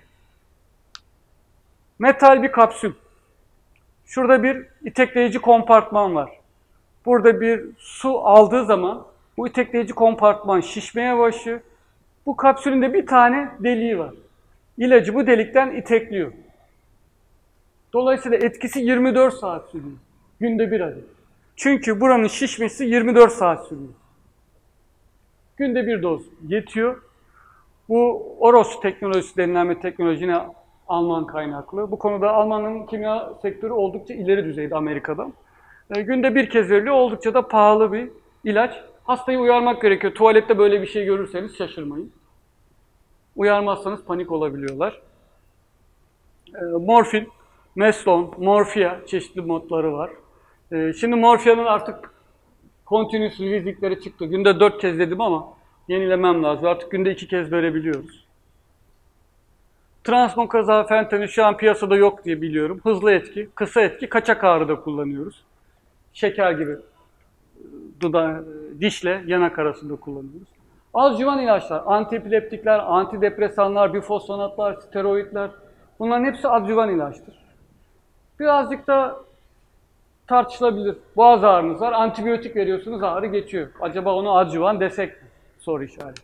metal bir kapsül. Şurada bir itekleyici kompartman var. Burada bir su aldığı zaman bu itekleyici kompartman şişmeye başlıyor. Bu kapsülün de bir tane deliği var. İlacı bu delikten itekliyor. Dolayısıyla etkisi yirmi dört saat sürüyor. Günde bir adet. Çünkü buranın şişmesi yirmi dört saat sürüyor. Günde bir doz yetiyor. Bu Oros teknolojisi denilen bir teknoloji yine Alman kaynaklı. Bu konuda Almanların kimya sektörü oldukça ileri düzeyde Amerika'dan. E, günde bir kez veriliyor. Oldukça da pahalı bir ilaç. Hastayı uyarmak gerekiyor. Tuvalette böyle bir şey görürseniz şaşırmayın. Uyarmazsanız panik olabiliyorlar. E, morfin, Meslon, morfia çeşitli modları var. E, şimdi morfiyanın artık continuous release'likleri çıktı. Günde dört kez dedim ama yenilemem lazım. Artık günde iki kez verebiliyoruz. Transmukozal fentanil şu an piyasada yok diye biliyorum. Hızlı etki, kısa etki, kaçak ağrıda kullanıyoruz. Şeker gibi duda, dişle yanak arasında kullanıyoruz. Adjuvan ilaçlar, antiepileptikler, antidepresanlar, bifosfonatlar, steroidler bunların hepsi adjuvan ilaçtır. Birazcık da tartışılabilir. Boğaz ağrınız var, antibiyotik veriyorsunuz, ağrı geçiyor. Acaba onu adjuvan desek mi? Soru işareti.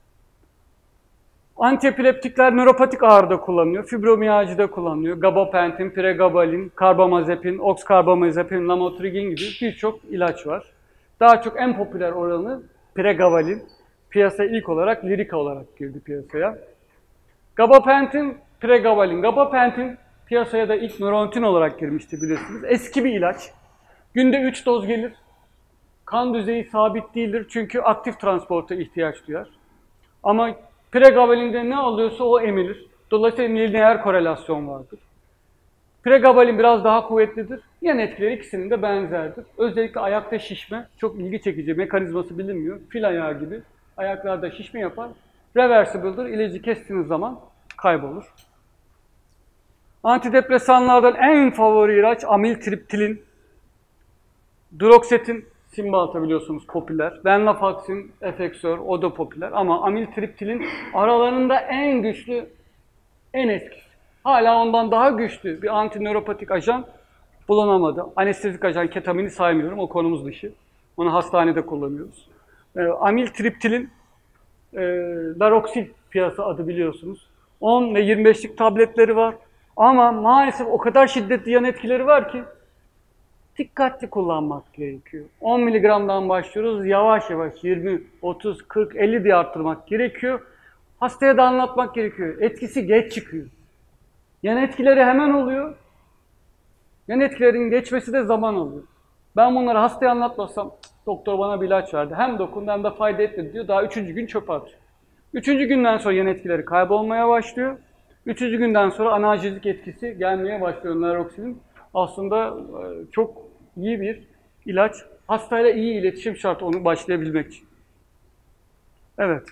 Antiepileptikler nöropatik ağrıda kullanılıyor, fibromiyajide kullanılıyor. Gabapentin, pregabalin, karbamazepin, oxkarbamazepin, lamotrigin gibi birçok ilaç var. Daha çok en popüler oranı pregabalin. Piyasaya ilk olarak Lyrica olarak girdi piyasaya. Gabapentin, pregabalin. Gabapentin piyasaya da ilk nörontin olarak girmişti bilirsiniz. Eski bir ilaç. Günde üç doz gelir. kan düzeyi sabit değildir çünkü aktif transporta ihtiyaç duyar. Ama pregabalinde ne alıyorsa o emilir. Dolayısıyla lineer korelasyon vardır. Pregabalin biraz daha kuvvetlidir. Yan etkileri ikisinin de benzerdir. Özellikle ayakta şişme çok ilgi çekici. Mekanizması bilinmiyor. Fil ayağı gibi ayaklarda şişme yapar. Reversible'dır. İlacı kestiğiniz zaman kaybolur. Antidepresanlardan en favori ilaç amiltriptilin. Duroxetin, Cymbalta biliyorsunuz popüler. Venlafaxine, Effexor, o da popüler. Ama amiltriptilin aralarında en güçlü, en etkisi. Hala ondan daha güçlü bir antinöropatik ajan bulunamadı. Anestezik ajan ketamini saymıyorum, o konumuz dışı. Onu hastanede kullanıyoruz. E, amiltriptilin e, Laroxil piyasa adı biliyorsunuz. on ve yirmi beşlik tabletleri var. Ama maalesef o kadar şiddetli yan etkileri var ki dikkatli kullanmak gerekiyor. on miligramdan başlıyoruz, yavaş yavaş yirmi, otuz, kırk, elli diye arttırmak gerekiyor. Hastaya da anlatmak gerekiyor. Etkisi geç çıkıyor. Yan etkileri hemen oluyor. Yan etkilerin geçmesi de zaman alıyor. Ben bunları hastaya anlatmasam, doktor bana bir ilaç verdi. Hem dokundu hem de fayda etmedi diyor. Daha üçüncü gün çöpe atıyor. Üçüncü günden sonra yan etkileri kaybolmaya başlıyor. Üçüncü günden sonra analjezik etkisi gelmeye başlıyor Laroxil'in. Aslında çok iyi bir ilaç. Hastayla iyi iletişim şart onu başlayabilmek için. Evet.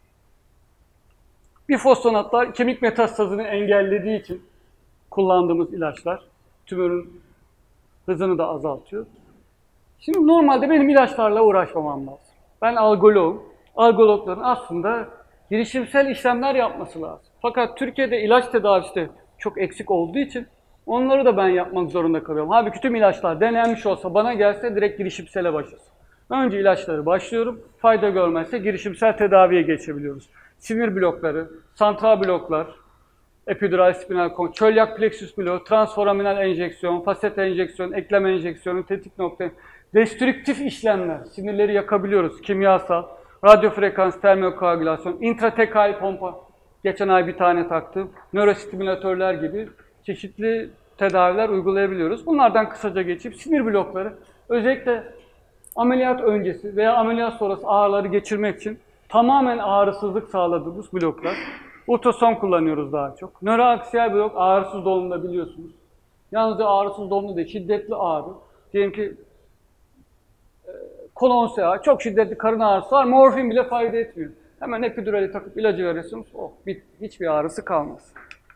Bifosfonatlar kemik metastazını engellediği için kullandığımız ilaçlar. Tümörün hızını da azaltıyor. Şimdi normalde benim ilaçlarla uğraşmamam lazım. Ben algoloğum. Algologların aslında girişimsel işlemler yapması lazım. Fakat Türkiye'de ilaç tedavisi de çok eksik olduğu için onları da ben yapmak zorunda kalıyorum. Halbuki tüm ilaçlar denenmiş olsa bana gelse direkt girişimsele başlasın. Önce ilaçları başlıyorum. Fayda görmezse girişimsel tedaviye geçebiliyoruz. Sinir blokları, santral bloklar, epidural spinal kon, çölyak plexus bloğu, transforaminal enjeksiyon, faset enjeksiyon, eklem enjeksiyonu, tetik nokta, destrüktif işlemler, sinirleri yakabiliyoruz, kimyasal, radyofrekans, termokoagülasyon, intratekal pompa, geçen ay bir tane taktım, nörostimülatörler gibi çeşitli tedaviler uygulayabiliyoruz. Bunlardan kısaca geçip sinir blokları, özellikle ameliyat öncesi veya ameliyat sonrası ağrıları geçirmek için tamamen ağrısızlık sağladığımız bloklar. Ultrason kullanıyoruz daha çok. Nöroaksiyel blok ağrısız dolumda biliyorsunuz. Yalnızca ağrısız dolumda değil, şiddetli ağrı. Diyelim ki e, kolon seyahat, çok şiddetli karın ağrısı var, morfin bile fayda etmiyor. Hemen epidurali takıp ilacı veriyorsunuz, oh, bit, hiçbir ağrısı kalmaz.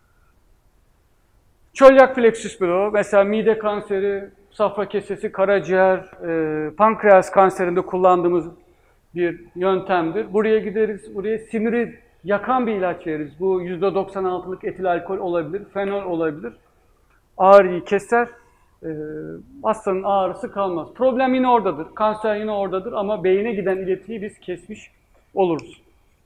Çölyak plexus bloğu, mesela mide kanseri, safra kesesi, karaciğer, e, pankreas kanserinde kullandığımız bir yöntemdir. Buraya gideriz, buraya siniri yakan bir ilaç veririz. Bu yüzde doksan altılık etil alkol olabilir, fenol olabilir. Ağrıyı keser, e, hastanın ağrısı kalmaz. Problem yine oradadır, kanser yine oradadır ama beyine giden iletiyi biz kesmiş oluruz.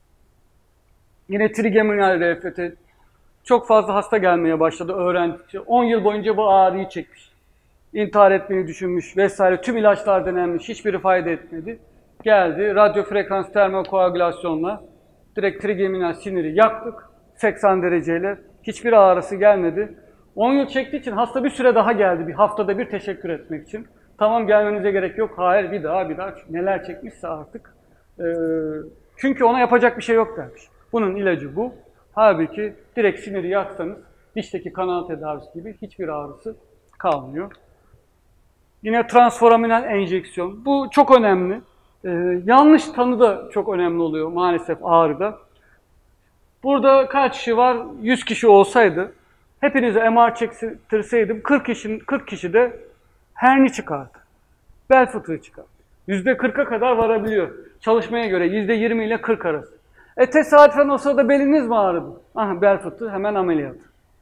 Yine trigeminal R F T. Çok fazla hasta gelmeye başladı öğrendikçe. on yıl boyunca bu ağrıyı çekmiş. İntihar etmeyi düşünmüş vesaire. Tüm ilaçlar denenmiş, hiçbiri fayda etmedi. Geldi, radyofrekans termokoagülasyonla direkt trigeminal siniri yaktık. seksen dereceyle. Hiçbir ağrısı gelmedi. on yıl çektiği için hasta bir süre daha geldi. Bir haftada bir teşekkür etmek için. Tamam gelmenize gerek yok. Hayır bir daha bir daha. Neler çekmişse artık. Ee, çünkü ona yapacak bir şey yok dermiş. Bunun ilacı bu. Halbuki direkt siniri yaksanız dişteki kanal tedavisi gibi hiçbir ağrısı kalmıyor. Yine transforaminal enjeksiyon. Bu çok önemli. Ee, yanlış tanı da çok önemli oluyor maalesef ağrıda. Burada kaç kişi var? yüz kişi olsaydı hepinize M R çektirseydim kırk kişi, kırk kişi de herni çıkardı. Bel fıtığı çıkardı. yüzde kırka kadar varabiliyor. Çalışmaya göre yüzde yirmi ile kırk arası. E tesadüfen o sırada beliniz mi ağrıdı? Aha bel fıtığı hemen ameliyat.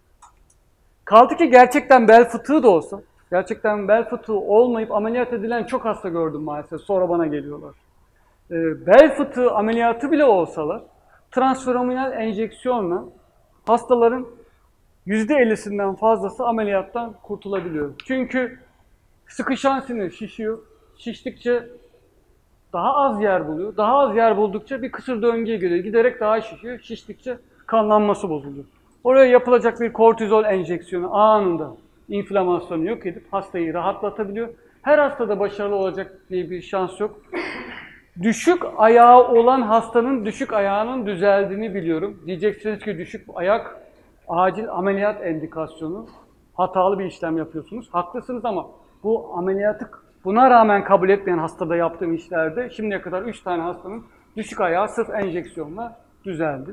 Kaldı ki gerçekten bel fıtığı da olsa, gerçekten bel fıtığı olmayıp ameliyat edilen çok hasta gördüm maalesef. Sonra bana geliyorlar. E, bel fıtığı ameliyatı bile olsalar, transforaminal enjeksiyonla hastaların yüzde ellisinden fazlası ameliyattan kurtulabiliyor. Çünkü sıkışan sinir şişiyor. Şiştikçe daha az yer buluyor. Daha az yer buldukça bir kısır döngüye giriyor. Giderek daha şişiyor. Şiştikçe kanlanması bozuluyor. Oraya yapılacak bir kortizol enjeksiyonu anında inflamasyonu yok edip hastayı rahatlatabiliyor. Her hastada başarılı olacak diye bir şans yok. Düşük ayağı olan hastanın düşük ayağının düzeldiğini biliyorum. Diyeceksiniz ki düşük ayak acil ameliyat endikasyonu. Hatalı bir işlem yapıyorsunuz. Haklısınız ama bu ameliyatı buna rağmen kabul etmeyen hastada yaptığım işlerde şimdiye kadar üç tane hastanın düşük ayağı sırf enjeksiyonla düzeldi.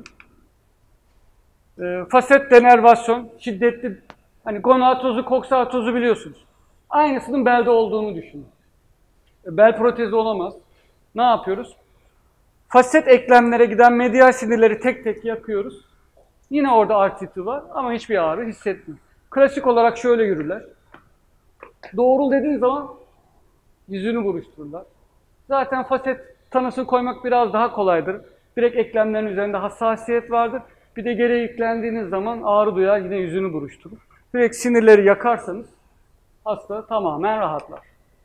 E, faset denervasyon, şiddetli, hani gonatozu, koksatozu biliyorsunuz. Aynısının belde olduğunu düşünün. E, bel protezi olamaz. Ne yapıyoruz? Faset eklemlere giden medial sinirleri tek tek yakıyoruz. Yine orada artriti var ama hiçbir ağrı hissetmiyor. Klasik olarak şöyle yürürler. Doğrul dediğin zaman yüzünü buruştururlar. Zaten faset tanısını koymak biraz daha kolaydır. Direkt eklemlerin üzerinde hassasiyet vardır. Bir de geri yüklendiğiniz zaman ağrı duyar, yine yüzünü buruşturur. Direkt sinirleri yakarsanız hasta tamamen rahatlar.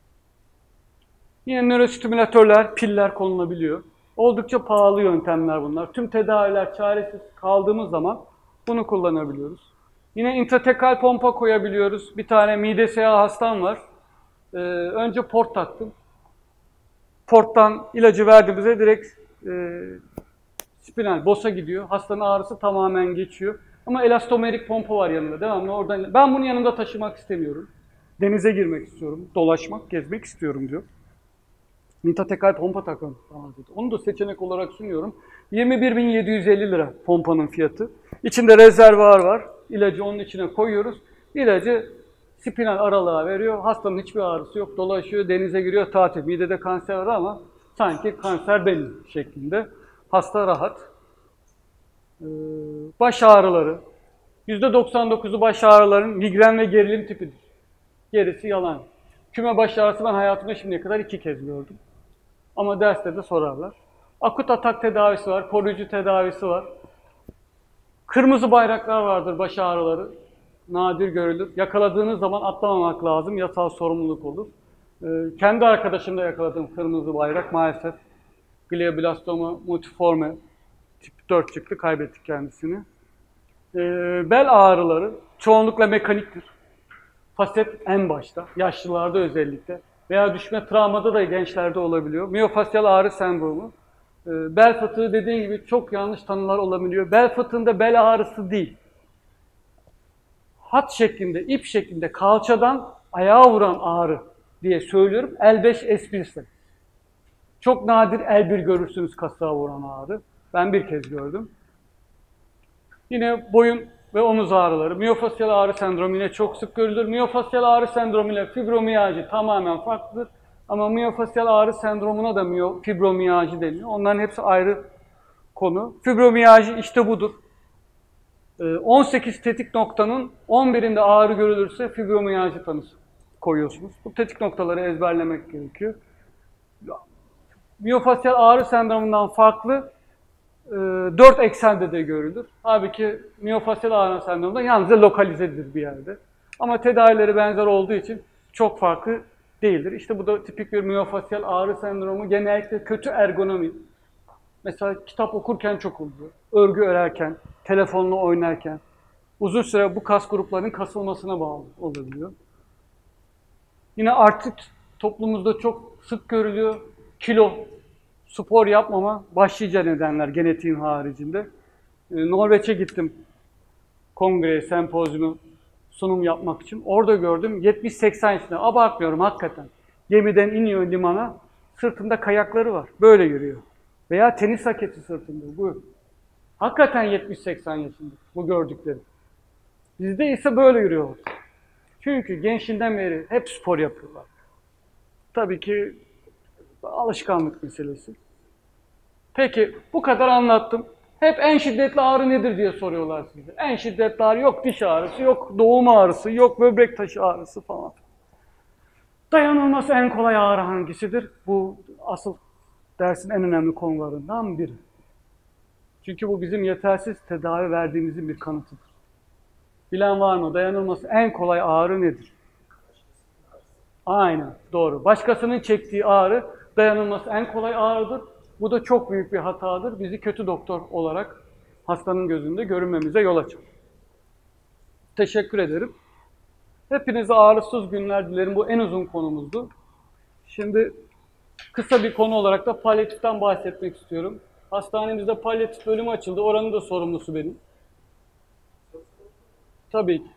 Yine nörostimülatörler, piller konulabiliyor. Oldukça pahalı yöntemler bunlar. Tüm tedaviler çaresiz kaldığımız zaman bunu kullanabiliyoruz. Yine intratekal pompa koyabiliyoruz. Bir tane mide siyahı hastam var. Ee, önce port taktım. Porttan ilacı verdiğimizde direkt e, spinal, bosa gidiyor. Hastanın ağrısı tamamen geçiyor. Ama elastomerik pompa var yanında. Devamlı oradan. Ben bunu yanımda taşımak istemiyorum. Denize girmek istiyorum. Dolaşmak, gezmek istiyorum diyor. Intratekal pompa takalım. Onu da seçenek olarak sunuyorum. yirmi bir bin yedi yüz elli lira pompanın fiyatı. İçinde rezervuar var. İlacı onun içine koyuyoruz. İlacı spinal aralığa veriyor. Hastanın hiçbir ağrısı yok. Dolaşıyor, denize giriyor, tatil. Midede kanser var ama sanki kanser benim şeklinde. Hasta rahat. Ee, baş ağrıları. yüzde doksan dokuzu baş ağrıların migren ve gerilim tipidir. Gerisi yalan. Küme baş ağrısı ben hayatımda şimdiye kadar iki kez gördüm. Ama derste de sorarlar. Akut atak tedavisi var, koruyucu tedavisi var. Kırmızı bayraklar vardır baş ağrıları. Nadir görülür. Yakaladığınız zaman atlamamak lazım. Yasal sorumluluk olur. Ee, kendi arkadaşımda yakaladığım kırmızı bayrak maalesef glioblastoma multiforme tip dört çıktı. Kaybettik kendisini. Ee, bel ağrıları çoğunlukla mekaniktir. Faset en başta. Yaşlılarda özellikle. Veya düşme travmada da gençlerde olabiliyor. Miyofasyal ağrı sendromu. Ee, bel fıtığı dediğim gibi çok yanlış tanılar olabiliyor. Bel fıtığında bel ağrısı değil. Hat şeklinde, ip şeklinde kalçadan ayağa vuran ağrı diye söylüyorum. L beş S bir ise. Çok nadir L bir görürsünüz kasığa vuran ağrı. Ben bir kez gördüm. Yine boyun ve omuz ağrıları. Miyofasyal ağrı sendromu yine çok sık görülür. Miyofasyal ağrı sendromu ile fibromiyalji tamamen farklıdır. Ama miyofasyal ağrı sendromuna da miyo, fibromiyalji deniyor. Onların hepsi ayrı konu. Fibromiyalji işte budur. on sekiz tetik noktanın on birinde ağrı görülürse fibromiyalji tanısı koyuyorsunuz. Bu tetik noktaları ezberlemek gerekiyor. Miyofasyal ağrı sendromundan farklı dört eksende de görülür. Halbuki miyofasyal ağrı sendromunda yalnızca lokalizedir bir yerde. Ama tedavileri benzer olduğu için çok farklı değildir. İşte bu da tipik bir miyofasyal ağrı sendromu. Genellikle kötü ergonomi. Mesela kitap okurken çok oluyor. Örgü örerken, telefonla oynarken. Uzun süre bu kas gruplarının kasılmasına bağlı olabiliyor. Yine artrit toplumumuzda çok sık görülüyor. Kilo, spor yapmama başlıca nedenler genetiğin haricinde. Ee, Norveç'e gittim. Kongre, sempozyumu, sunum yapmak için. Orada gördüm yetmiş seksen yaşında. Abartmıyorum hakikaten. Gemiden iniyor limana. Sırtında kayakları var. Böyle yürüyor. Veya tenis raketi sırtında. Bu. Hakikaten yetmiş seksen yaşında bu gördüklerim. Bizde ise böyle yürüyorlar. Çünkü gençliğinden beri hep spor yapıyorlar. Tabii ki alışkanlık meselesi. Peki bu kadar anlattım. Hep en şiddetli ağrı nedir diye soruyorlar size. En şiddetli ağrı yok diş ağrısı, yok doğum ağrısı, yok böbrek taşı ağrısı falan. Dayanılması en kolay ağrı hangisidir? Bu asıl dersin en önemli konularından biri. Çünkü bu bizim yetersiz tedavi verdiğimizin bir kanıtıdır. Bilen var mı? Dayanılması en kolay ağrı nedir? Aynen, doğru. Başkasının çektiği ağrı dayanılması en kolay ağrıdır. Bu da çok büyük bir hatadır. Bizi kötü doktor olarak hastanın gözünde görünmemize yol açar. Teşekkür ederim. Hepinize ağrısız günler dilerim. Bu en uzun konumuzdu. Şimdi kısa bir konu olarak da palyatiften bahsetmek istiyorum. Hastanemizde palyatif bölümü açıldı. Oranın da sorumlusu benim. Tabii ki.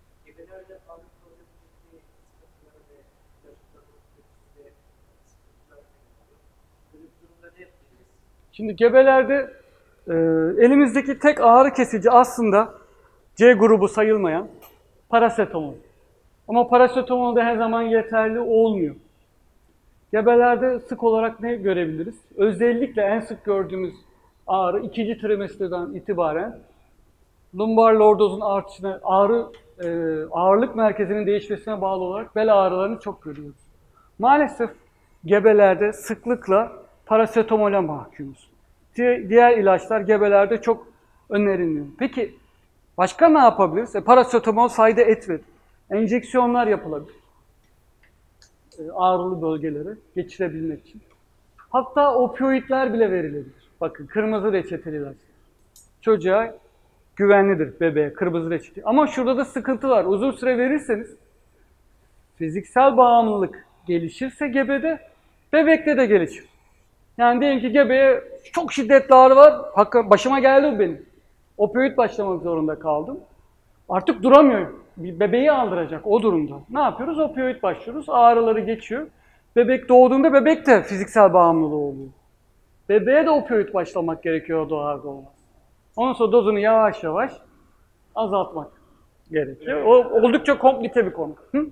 Şimdi gebelerde e, elimizdeki tek ağrı kesici aslında C grubu sayılmayan parasetamol. Ama parasetamol da her zaman yeterli olmuyor. Gebelerde sık olarak ne görebiliriz? Özellikle en sık gördüğümüz ağrı ikinci trimestrden itibaren lumbar lordozun artışına, ağrı e, ağırlık merkezinin değişmesine bağlı olarak bel ağrılarını çok görüyoruz. Maalesef gebelerde sıklıkla parasetamola mahkumuz. Diğer ilaçlar gebelerde çok önerilmiyor. Peki başka ne yapabiliriz? E, parasetamol fayda etmedi. Enjeksiyonlar yapılabilir. E, ağrılı bölgelere geçirebilmek için. Hatta opioidler bile verilebilir. Bakın kırmızı reçeteli ilaçlar. Çocuğa güvenlidir, bebeğe kırmızı reçete. Ama şurada da sıkıntı var. Uzun süre verirseniz fiziksel bağımlılık gelişirse gebede, bebekte de gelişir. Yani diyelim ki gebeye çok şiddetli ağrı var. Hakikaten başıma geldi bu benim. Opioid başlamak zorunda kaldım. Artık duramıyor. Bir bebeği aldıracak o durumda. Ne yapıyoruz? Opioid başlıyoruz. Ağrıları geçiyor. Bebek doğduğunda bebek de fiziksel bağımlılığı oluyor. Bebeğe de opioid başlamak gerekiyor o doğar doğmaz. Ondan sonra dozunu yavaş yavaş azaltmak gerekiyor. O oldukça komplike bir konu. Hı?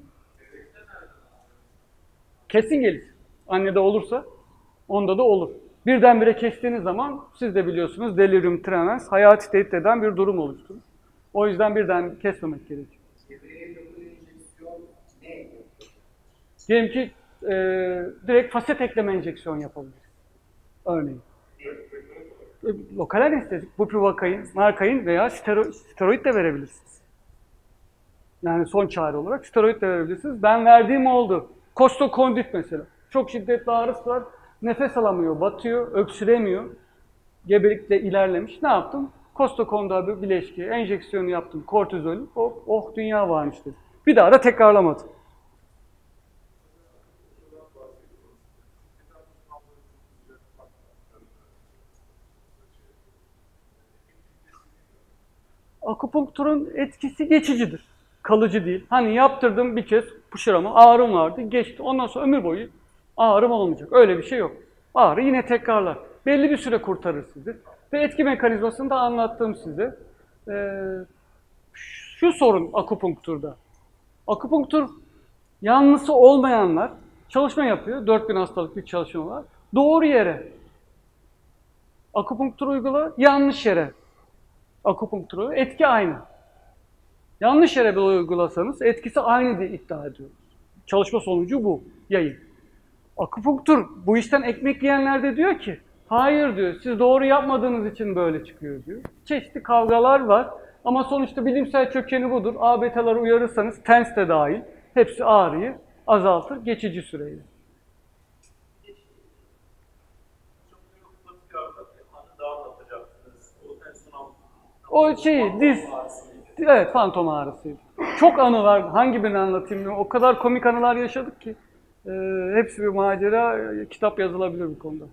Kesin gelir. Annede olursa onda da olur. Birdenbire kestiğiniz zaman siz de biliyorsunuz delirium tremens hayati tehdit eden bir durum oluşturur. O yüzden birden kesmemek gerekiyor. Diyelim ki e, direkt faset ekleme enjeksiyon yapabiliriz. Örneğin. E, lokal anestezik, bupivacain, narkain veya stero, steroid de verebilirsiniz. Yani son çare olarak steroid de verebilirsiniz. Ben verdiğim oldu. Kostokondit mesela. Çok şiddetli ağrısı var. Nefes alamıyor, batıyor, öksüremiyor. Gebelikte ilerlemiş. Ne yaptım? Kostokonda bileşki, enjeksiyonu yaptım, kortizol. Oh, oh dünya varmış dedi. Bir daha da tekrarlamadım. Akupunkturun etkisi geçicidir. Kalıcı değil. Hani yaptırdım bir kez pışırama, ağrım vardı, geçti. Ondan sonra ömür boyu ağrım olmayacak. Öyle bir şey yok. Ağrı yine tekrarlar. Belli bir süre kurtarır sizi. Ve etki mekanizmasını da anlattım size. Ee, şu sorun akupunkturda. Akupunktur yanlısı olmayanlar çalışma yapıyor. dört bin hastalık bir çalışma var. Doğru yere akupunktur uygula, yanlış yere akupunkturu, etki aynı. Yanlış yere bir uygulasanız etkisi aynı diye iddia ediyoruz. Çalışma sonucu bu, yayın. Akupunktur bu işten ekmek yiyenler de diyor ki, hayır diyor, siz doğru yapmadığınız için böyle çıkıyor diyor. Çeşitli kavgalar var ama sonuçta bilimsel kökeni budur. A betaları uyarırsanız, TENS de dahil, hepsi ağrıyı azaltır geçici süreyle. O şey, diz, evet fantom ağrısıydı. Çok anı var, hangi birini anlatayım? O kadar komik anılar yaşadık ki. E, hepsi bir macera, e, kitap yazılabilir bu konuda.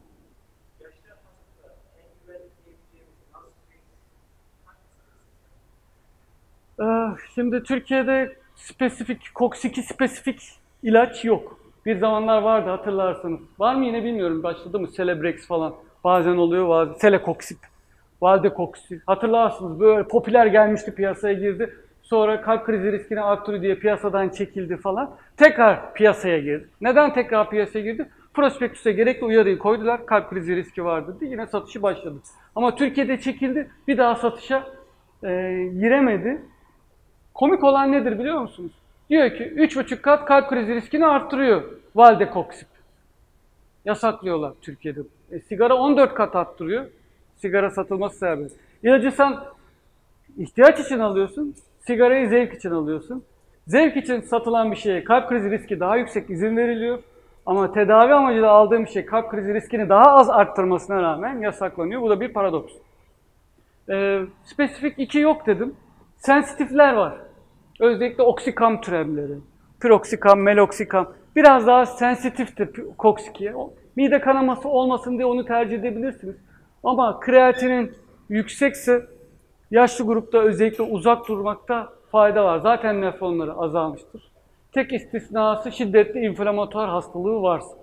E, şimdi Türkiye'de spesifik, koks iki spesifik ilaç yok. Bir zamanlar vardı hatırlarsanız. Var mı yine bilmiyorum, başladı mı? Celebrex falan. Bazen oluyor, bazen. Celecoxib. Valdecoxib. Hatırlarsınız böyle popüler gelmişti, piyasaya girdi. Sonra kalp krizi riskini arttırıyor diye piyasadan çekildi falan. Tekrar piyasaya girdi. Neden tekrar piyasaya girdi? Prospektüse gerekli uyarıyı koydular. Kalp krizi riski vardı diye yine satışı başladı. Ama Türkiye'de çekildi. Bir daha satışa e, giremedi. Komik olan nedir biliyor musunuz? Diyor ki üç buçuk kat kalp krizi riskini arttırıyor Valdecoxib. Yasaklıyorlar Türkiye'de. E, sigara on dört kat arttırıyor. Sigara satılması serbest. İlacı sen ihtiyaç için alıyorsun, sigarayı zevk için alıyorsun. Zevk için satılan bir şeye kalp krizi riski daha yüksek izin veriliyor. Ama tedavi amacıyla aldığım bir şey kalp krizi riskini daha az arttırmasına rağmen yasaklanıyor. Bu da bir paradoks. Ee, spesifik iki yok dedim. Sensitifler var. Özellikle oksikam türevleri, piroksikam, meloksikam biraz daha sensitiftir koksikiye. Mide kanaması olmasın diye onu tercih edebilirsiniz. Ama kreatinin yüksekse yaşlı grupta özellikle uzak durmakta fayda var. Zaten nefronları azalmıştır. Tek istisnası şiddetli inflamatuar hastalığı varsa.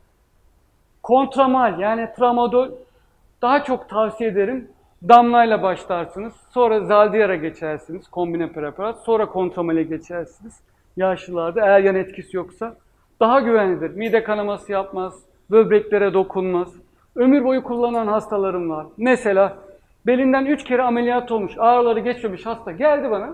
Kontramal yani tramadol daha çok tavsiye ederim. Damlayla başlarsınız. Sonra Zaldiyar'a geçersiniz. Kombine preparat. Sonra kontramale geçersiniz. Yaşlılarda eğer yan etkisi yoksa daha güvenlidir. Mide kanaması yapmaz. Böbreklere dokunmaz. Ömür boyu kullanan hastalarım var. Mesela belinden üç kere ameliyat olmuş. Ağrıları geçmemiş hasta geldi bana.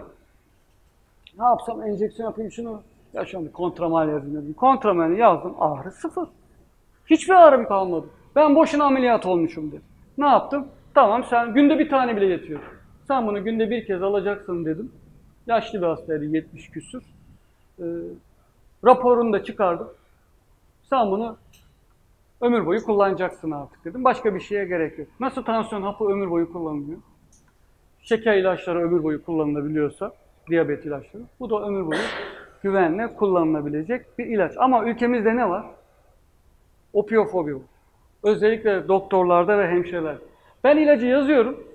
Ne yapsam enjeksiyon yapayım şunu. Ya şu anda kontramal yazayım dedim. Kontramal'i yazdım. Ağrı sıfır. Hiçbir ağrım kalmadı. Ben boşuna ameliyat olmuşum dedim. Ne yaptım? Tamam sen günde bir tane bile yetiyor. Sen bunu günde bir kez alacaksın dedim. Yaşlı bir hastaydı yetmiş küsur. Ee, raporunu da çıkardım. Sen bunu ömür boyu kullanacaksın artık dedim. Başka bir şeye gerek yok. Nasıl tansiyon hapı ömür boyu kullanılıyor? Şeker ilaçları ömür boyu kullanılabiliyorsa, diyabet ilaçları, bu da ömür boyu güvenle kullanılabilecek bir ilaç. Ama ülkemizde ne var? Opiyofobi var. Özellikle doktorlarda ve hemşireler. Ben ilacı yazıyorum.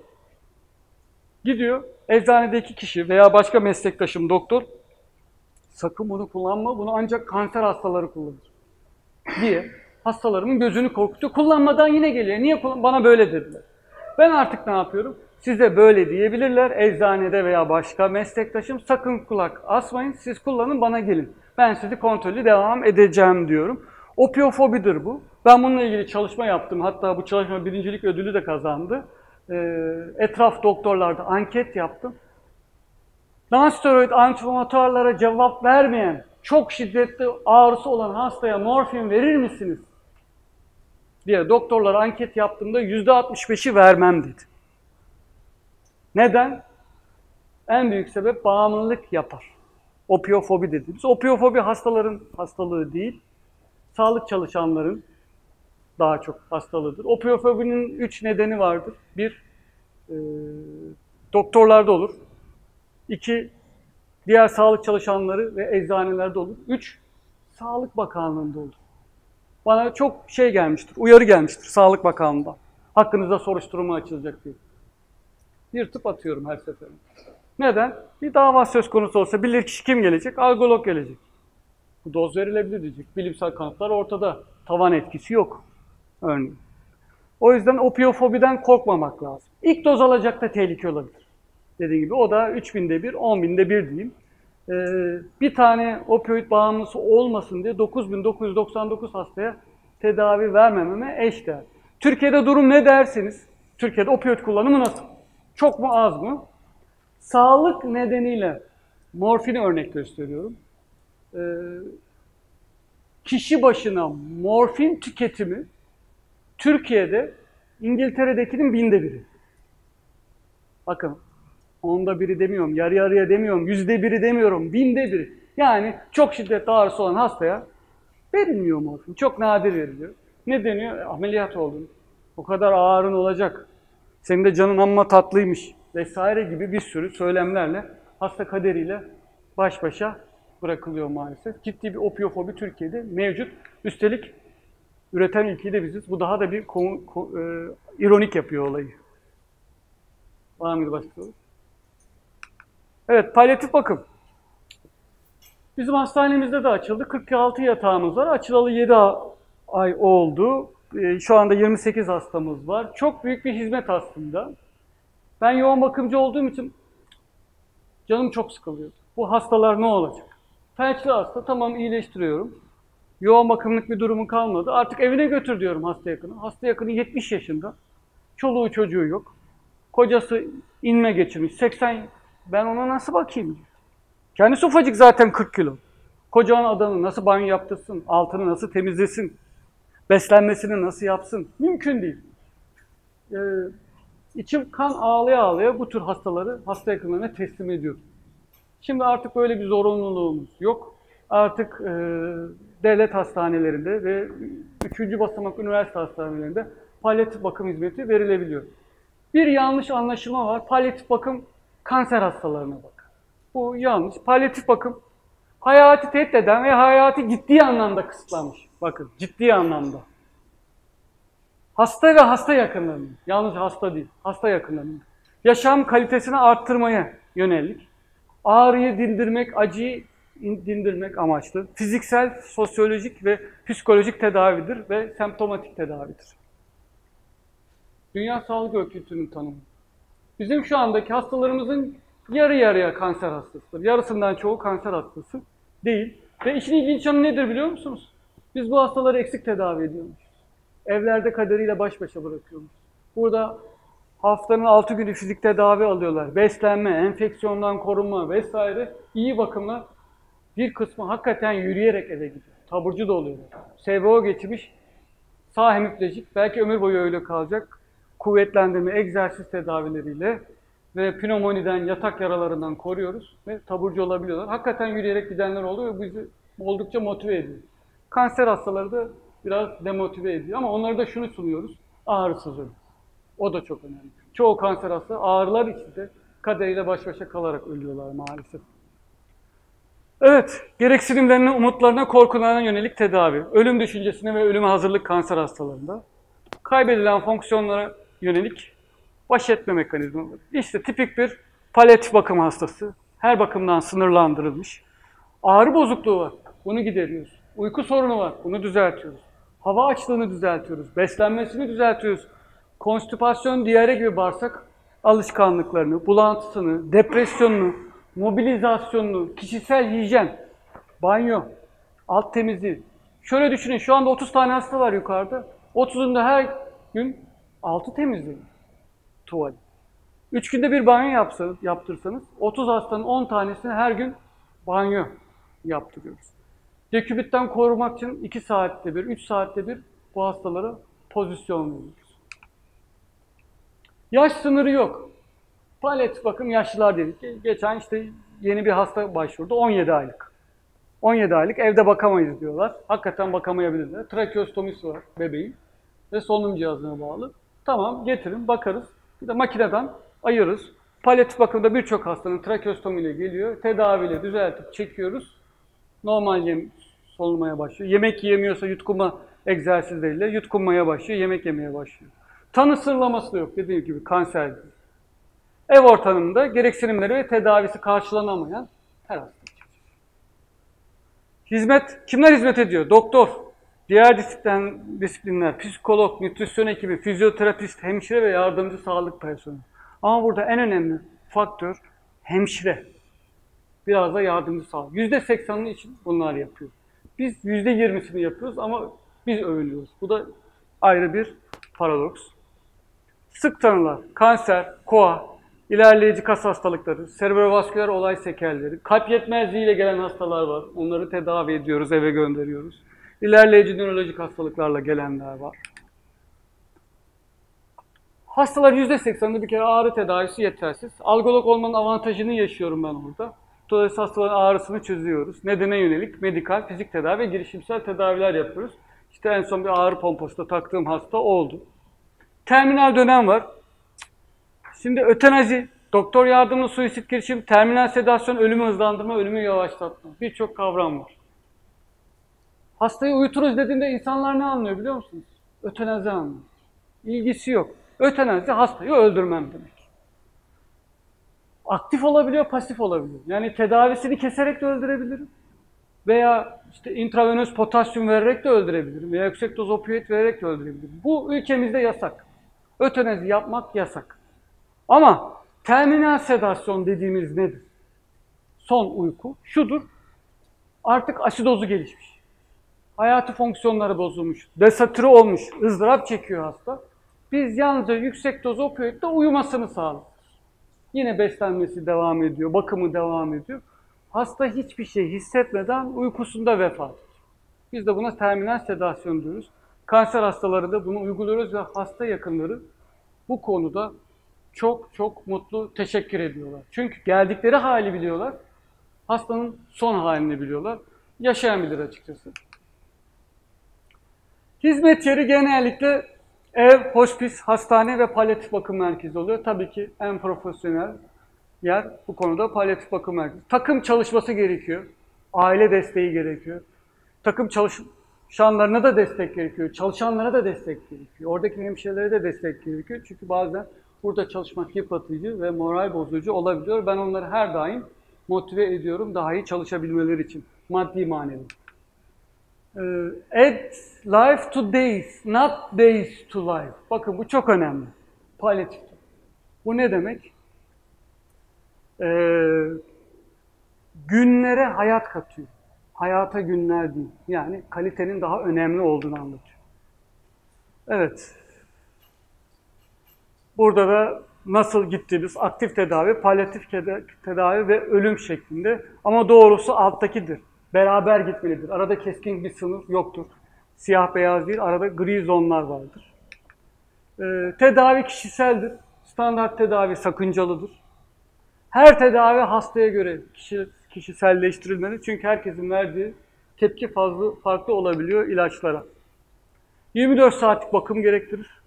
Gidiyor eczanedeki kişi veya başka meslektaşım doktor, sakın bunu kullanma, bunu ancak kanser hastaları kullanır diye hastalarımın gözünü korkutuyor. Kullanmadan yine geliyor. Niye kullan? Bana böyle dediler. Ben artık ne yapıyorum? Size böyle diyebilirler. Eczanede veya başka meslektaşım sakın kulak asmayın. Siz kullanın bana gelin. Ben sizi kontrolü devam edeceğim diyorum. Opiyofobidir bu. Ben bununla ilgili çalışma yaptım. Hatta bu çalışma birincilik ödülü de kazandı. Ee, etraf doktorlarda anket yaptım. Nonsteroid antiinflamatuarlara cevap vermeyen, çok şiddetli ağrısı olan hastaya morfin verir misiniz diye doktorlara anket yaptığımda yüzde altmış beşi vermem dedi. Neden? En büyük sebep bağımlılık yapar. Opiyofobi dediğimiz. Opiyofobi hastaların hastalığı değil, sağlık çalışanların daha çok hastalığıdır. Opiyofobinin üç nedeni vardır. Bir, e, doktorlarda olur. İki, diğer sağlık çalışanları ve eczanelerde olur. Üç, Sağlık Bakanlığı'nda olur. Bana çok şey gelmiştir, uyarı gelmiştir Sağlık Bakanlığı'ndan. Hakkınızda soruşturma açılacak diye. Yırtıp atıyorum her seferinde. Neden? Bir dava söz konusu olsa bilirkişi kim gelecek? Algolog gelecek. Bu doz verilebilir diyecek. Bilimsel kanıtlar ortada. Tavan etkisi yok. Örneğin. O yüzden opiyofobiden korkmamak lazım. İlk doz alacak da tehlike olabilir. Dediğim gibi o da üç binde bir, on binde bir diyeyim. Ee, bir tane opioid bağımlısı olmasın diye dokuz bin dokuz yüz doksan dokuz hastaya tedavi vermememe eşdeğer. Türkiye'de durum ne derseniz, Türkiye'de opioid kullanımı nasıl? Çok mu az mı? Sağlık nedeniyle morfini örnek gösteriyorum. Ee, kişi başına morfin tüketimi Türkiye'de İngiltere'dekinin binde biri. Bakın, onda biri demiyorum, yarı yarıya demiyorum, yüzde biri demiyorum, binde biri. Yani çok şiddetli ağrısı olan hastaya verilmiyor morfin. Çok nadir veriliyor. Ne deniyor? E, ameliyat oldun. O kadar ağrın olacak. Senin de canın amma tatlıymış vesaire gibi bir sürü söylemlerle hasta kaderiyle baş başa bırakılıyor maalesef. Ciddi bir opiyofobi Türkiye'de mevcut. Üstelik üreten ülke de biziz. Bu daha da bir ko- ko- e, ironik yapıyor olayı. Var mıydı başka soru? Evet, palyatif bakım. Bizim hastanemizde de açıldı. kırk altı yatağımız var. Açılalı yedi ay oldu. Şu anda yirmi sekiz hastamız var. Çok büyük bir hizmet aslında. Ben yoğun bakımcı olduğum için canım çok sıkılıyor. Bu hastalar ne olacak? Felçli hasta, tamam iyileştiriyorum. Yoğun bakımlık bir durumu kalmadı. Artık evine götür diyorum hasta yakını. Hasta yakını yetmiş yaşında. Çoluğu çocuğu yok. Kocası inme geçirmiş. seksen. Ben ona nasıl bakayım diyor. Kendisi ufacık zaten kırk kilo. Kocaman adamı nasıl banyo yaptırsın? Altını nasıl temizlesin? Beslenmesini nasıl yapsın? Mümkün değil. Ee, içim kan ağlaya ağlaya bu tür hastaları hasta yakınlarına teslim ediyorum. Şimdi artık böyle bir zorunluluğumuz yok. Artık e, devlet hastanelerinde ve üçüncü basamak üniversite hastanelerinde palyatif bakım hizmeti verilebiliyor. Bir yanlış anlaşılma var. Palyatif bakım kanser hastalarına bakar. Bu yanlış. Palyatif bakım hayatı tehdit eden ve hayatı ciddi anlamda kısıtlamış. Bakın ciddi anlamda. Hasta ve hasta yakınlarının, yalnız hasta değil, hasta yakınlarının yaşam kalitesini arttırmaya yönelik ağrıyı dindirmek, acıyı dindirmek amaçlı fiziksel, sosyolojik ve psikolojik tedavidir ve semptomatik tedavidir. Dünya Sağlık Örgütü'nün tanımı. Bizim şu andaki hastalarımızın yarı yarıya kanser hastasıdır. Yarısından çoğu kanser hastası değil. Ve işin ilginç yanı nedir biliyor musunuz? Biz bu hastaları eksik tedavi ediyormuşuz. Evlerde kaderiyle baş başa bırakıyormuş. Burada haftanın altı günü fizik tedavi alıyorlar. Beslenme, enfeksiyondan korunma vesaire iyi bakımla bir kısmı hakikaten yürüyerek eve gidiyor. Taburcu da oluyor. S V O geçirmiş, sağ hemiplejik, belki ömür boyu öyle kalacak. Kuvvetlendirme, egzersiz tedavileriyle ve pnömoniden, yatak yaralarından koruyoruz ve taburcu olabiliyorlar. Hakikaten yürüyerek gidenler oluyor ve bu bizi oldukça motive ediyor. Kanser hastaları da biraz demotive ediyor ama onlara da şunu sunuyoruz, ağrısız ölüm. O da çok önemli. Çoğu kanser hasta ağrılar içinde kaderiyle baş başa kalarak ölüyorlar maalesef. Evet, gereksinimlerine, umutlarına, korkularına yönelik tedavi. Ölüm düşüncesine ve ölüme hazırlık kanser hastalarında. Kaybedilen fonksiyonlara yönelik baş etme mekanizmaları. İşte tipik bir palyatif bakım hastası. Her bakımdan sınırlandırılmış. Ağrı bozukluğu var. Bunu gideriyoruz. Uyku sorunu var. Bunu düzeltiyoruz. Hava açlığını düzeltiyoruz. Beslenmesini düzeltiyoruz. Konstipasyon, diyare gibi bağırsak alışkanlıklarını, bulantısını, depresyonunu, mobilizasyonunu, kişisel hijyen, banyo, alt temizliği. Şöyle düşünün, şu anda otuz tane hasta var yukarıda. otuzunda her gün altı temizliği. Tuvalet. üç günde bir banyo yapsanız, yaptırsanız otuz hastanın on tanesini her gün banyo yaptırıyoruz. Dekübitten korumak için iki saatte bir, üç saatte bir bu hastalara pozisyon veriyoruz. Yaş sınırı yok. Palyatif bakım yaşlılar dedik. Geçen işte yeni bir hasta başvurdu. on yedi aylık. on yedi aylık evde bakamayız diyorlar. Hakikaten bakamayabilirler. Trakeostomisi var bebeğin ve solunum cihazına bağlı. Tamam getirin bakarız. Bir de makineden ayırırız. Palyatif bakımda birçok hastanın trakeostomiyle geliyor. Tedaviyle düzeltip çekiyoruz. Normal yem solunmaya başlıyor. Yemek yiyemiyorsa yutkunma egzersizleriyle yutkunmaya başlıyor. Yemek yemeye başlıyor. Tanı sıralaması da yok dediğim gibi kanser değil. Ev ortamında gereksinimleri ve tedavisi karşılanamayan her hasta. Hizmet, kimler hizmet ediyor? Doktor, diğer disiplin, disiplinler, psikolog, nütrisyon ekibi, fizyoterapist, hemşire ve yardımcı sağlık personeli. Ama burada en önemli faktör hemşire. Biraz da yardımcı sağlık. yüzde seksenini için bunlar yapıyor. Biz yüzde yirmisini yapıyoruz ama biz övünüyoruz. Bu da ayrı bir paradoks. Sık tanılar, kanser, koa, ilerleyici kas hastalıkları, serebrovasküler olay sekelleri, kalp yetmezliğiyle gelen hastalar var. Onları tedavi ediyoruz, eve gönderiyoruz. İlerleyici nörolojik hastalıklarla gelenler var. Hastalar yüzde sekseninde bir kere ağrı tedavisi yetersiz. Algolog olmanın avantajını yaşıyorum ben orada. Dolayısıyla hastaların ağrısını çözüyoruz. Nedene yönelik medikal, fizik tedavi ve girişimsel tedaviler yapıyoruz. İşte en son bir ağrı pompası da taktığım hasta oldu. Terminal dönem var. Şimdi ötenazi, doktor yardımlı suisit girişim, terminal sedasyon, ölümü hızlandırma, ölümü yavaşlatma. Birçok kavram var. Hastayı uyuturuz dediğinde insanlar ne anlıyor biliyor musunuz? Ötenazi anlıyor. İlgisi yok. Ötenazi hastayı öldürmem demek. Aktif olabiliyor, pasif olabiliyor. Yani tedavisini keserek de öldürebilirim. Veya işte intravenöz potasyum vererek de öldürebilirim. Veya yüksek doz opioid vererek de öldürebilirim. Bu ülkemizde yasak. Ötenazi yapmak yasak. Ama terminal sedasyon dediğimiz nedir? Son uyku şudur. Artık asidozu gelişmiş. Hayati fonksiyonları bozulmuş. Desatüre olmuş. ızdırap çekiyor hasta. Biz yalnızca yüksek doz opioidle uyumasını sağlıyoruz. Yine beslenmesi devam ediyor. Bakımı devam ediyor. Hasta hiçbir şey hissetmeden uykusunda vefat ediyor. Biz de buna terminal sedasyon diyoruz. Kanser hastalarında bunu uyguluyoruz ve hasta yakınları bu konuda çok çok mutlu, teşekkür ediyorlar. Çünkü geldikleri hali biliyorlar. Hastanın son halini biliyorlar. Yaşayan bilir açıkçası. Hizmet yeri genellikle ev, hospis, hastane ve palyatif bakım merkezi oluyor. Tabii ki en profesyonel, yer bu konuda palyatif bakım merkezi. Takım çalışması gerekiyor. Aile desteği gerekiyor. Takım çalışanlarına da destek gerekiyor. Çalışanlara da destek gerekiyor. Oradaki hemşirelere de destek gerekiyor. Çünkü bazen burada çalışmak yıpratıcı ve moral bozucu olabiliyor. Ben onları her daim motive ediyorum daha iyi çalışabilmeleri için. Maddi manevi. Add life to days, not days to life. Bakın bu çok önemli. Palyatif. Bu ne demek? Ee, günlere hayat katıyor. Hayata günler değil. Yani kalitenin daha önemli olduğunu anlatıyor. Evet. Burada da nasıl gittiğimiz aktif tedavi, palyatif tedavi ve ölüm şeklinde. Ama doğrusu alttakidir. Beraber gitmelidir. Arada keskin bir sınır yoktur. Siyah beyaz değil, arada gri zonlar vardır. Ee, tedavi kişiseldir. Standart tedavi sakıncalıdır. Her tedavi hastaya göre kişi, kişiselleştirilmeli. Çünkü herkesin verdiği tepki fazla farklı olabiliyor ilaçlara. yirmi dört saatlik bakım gerektirir.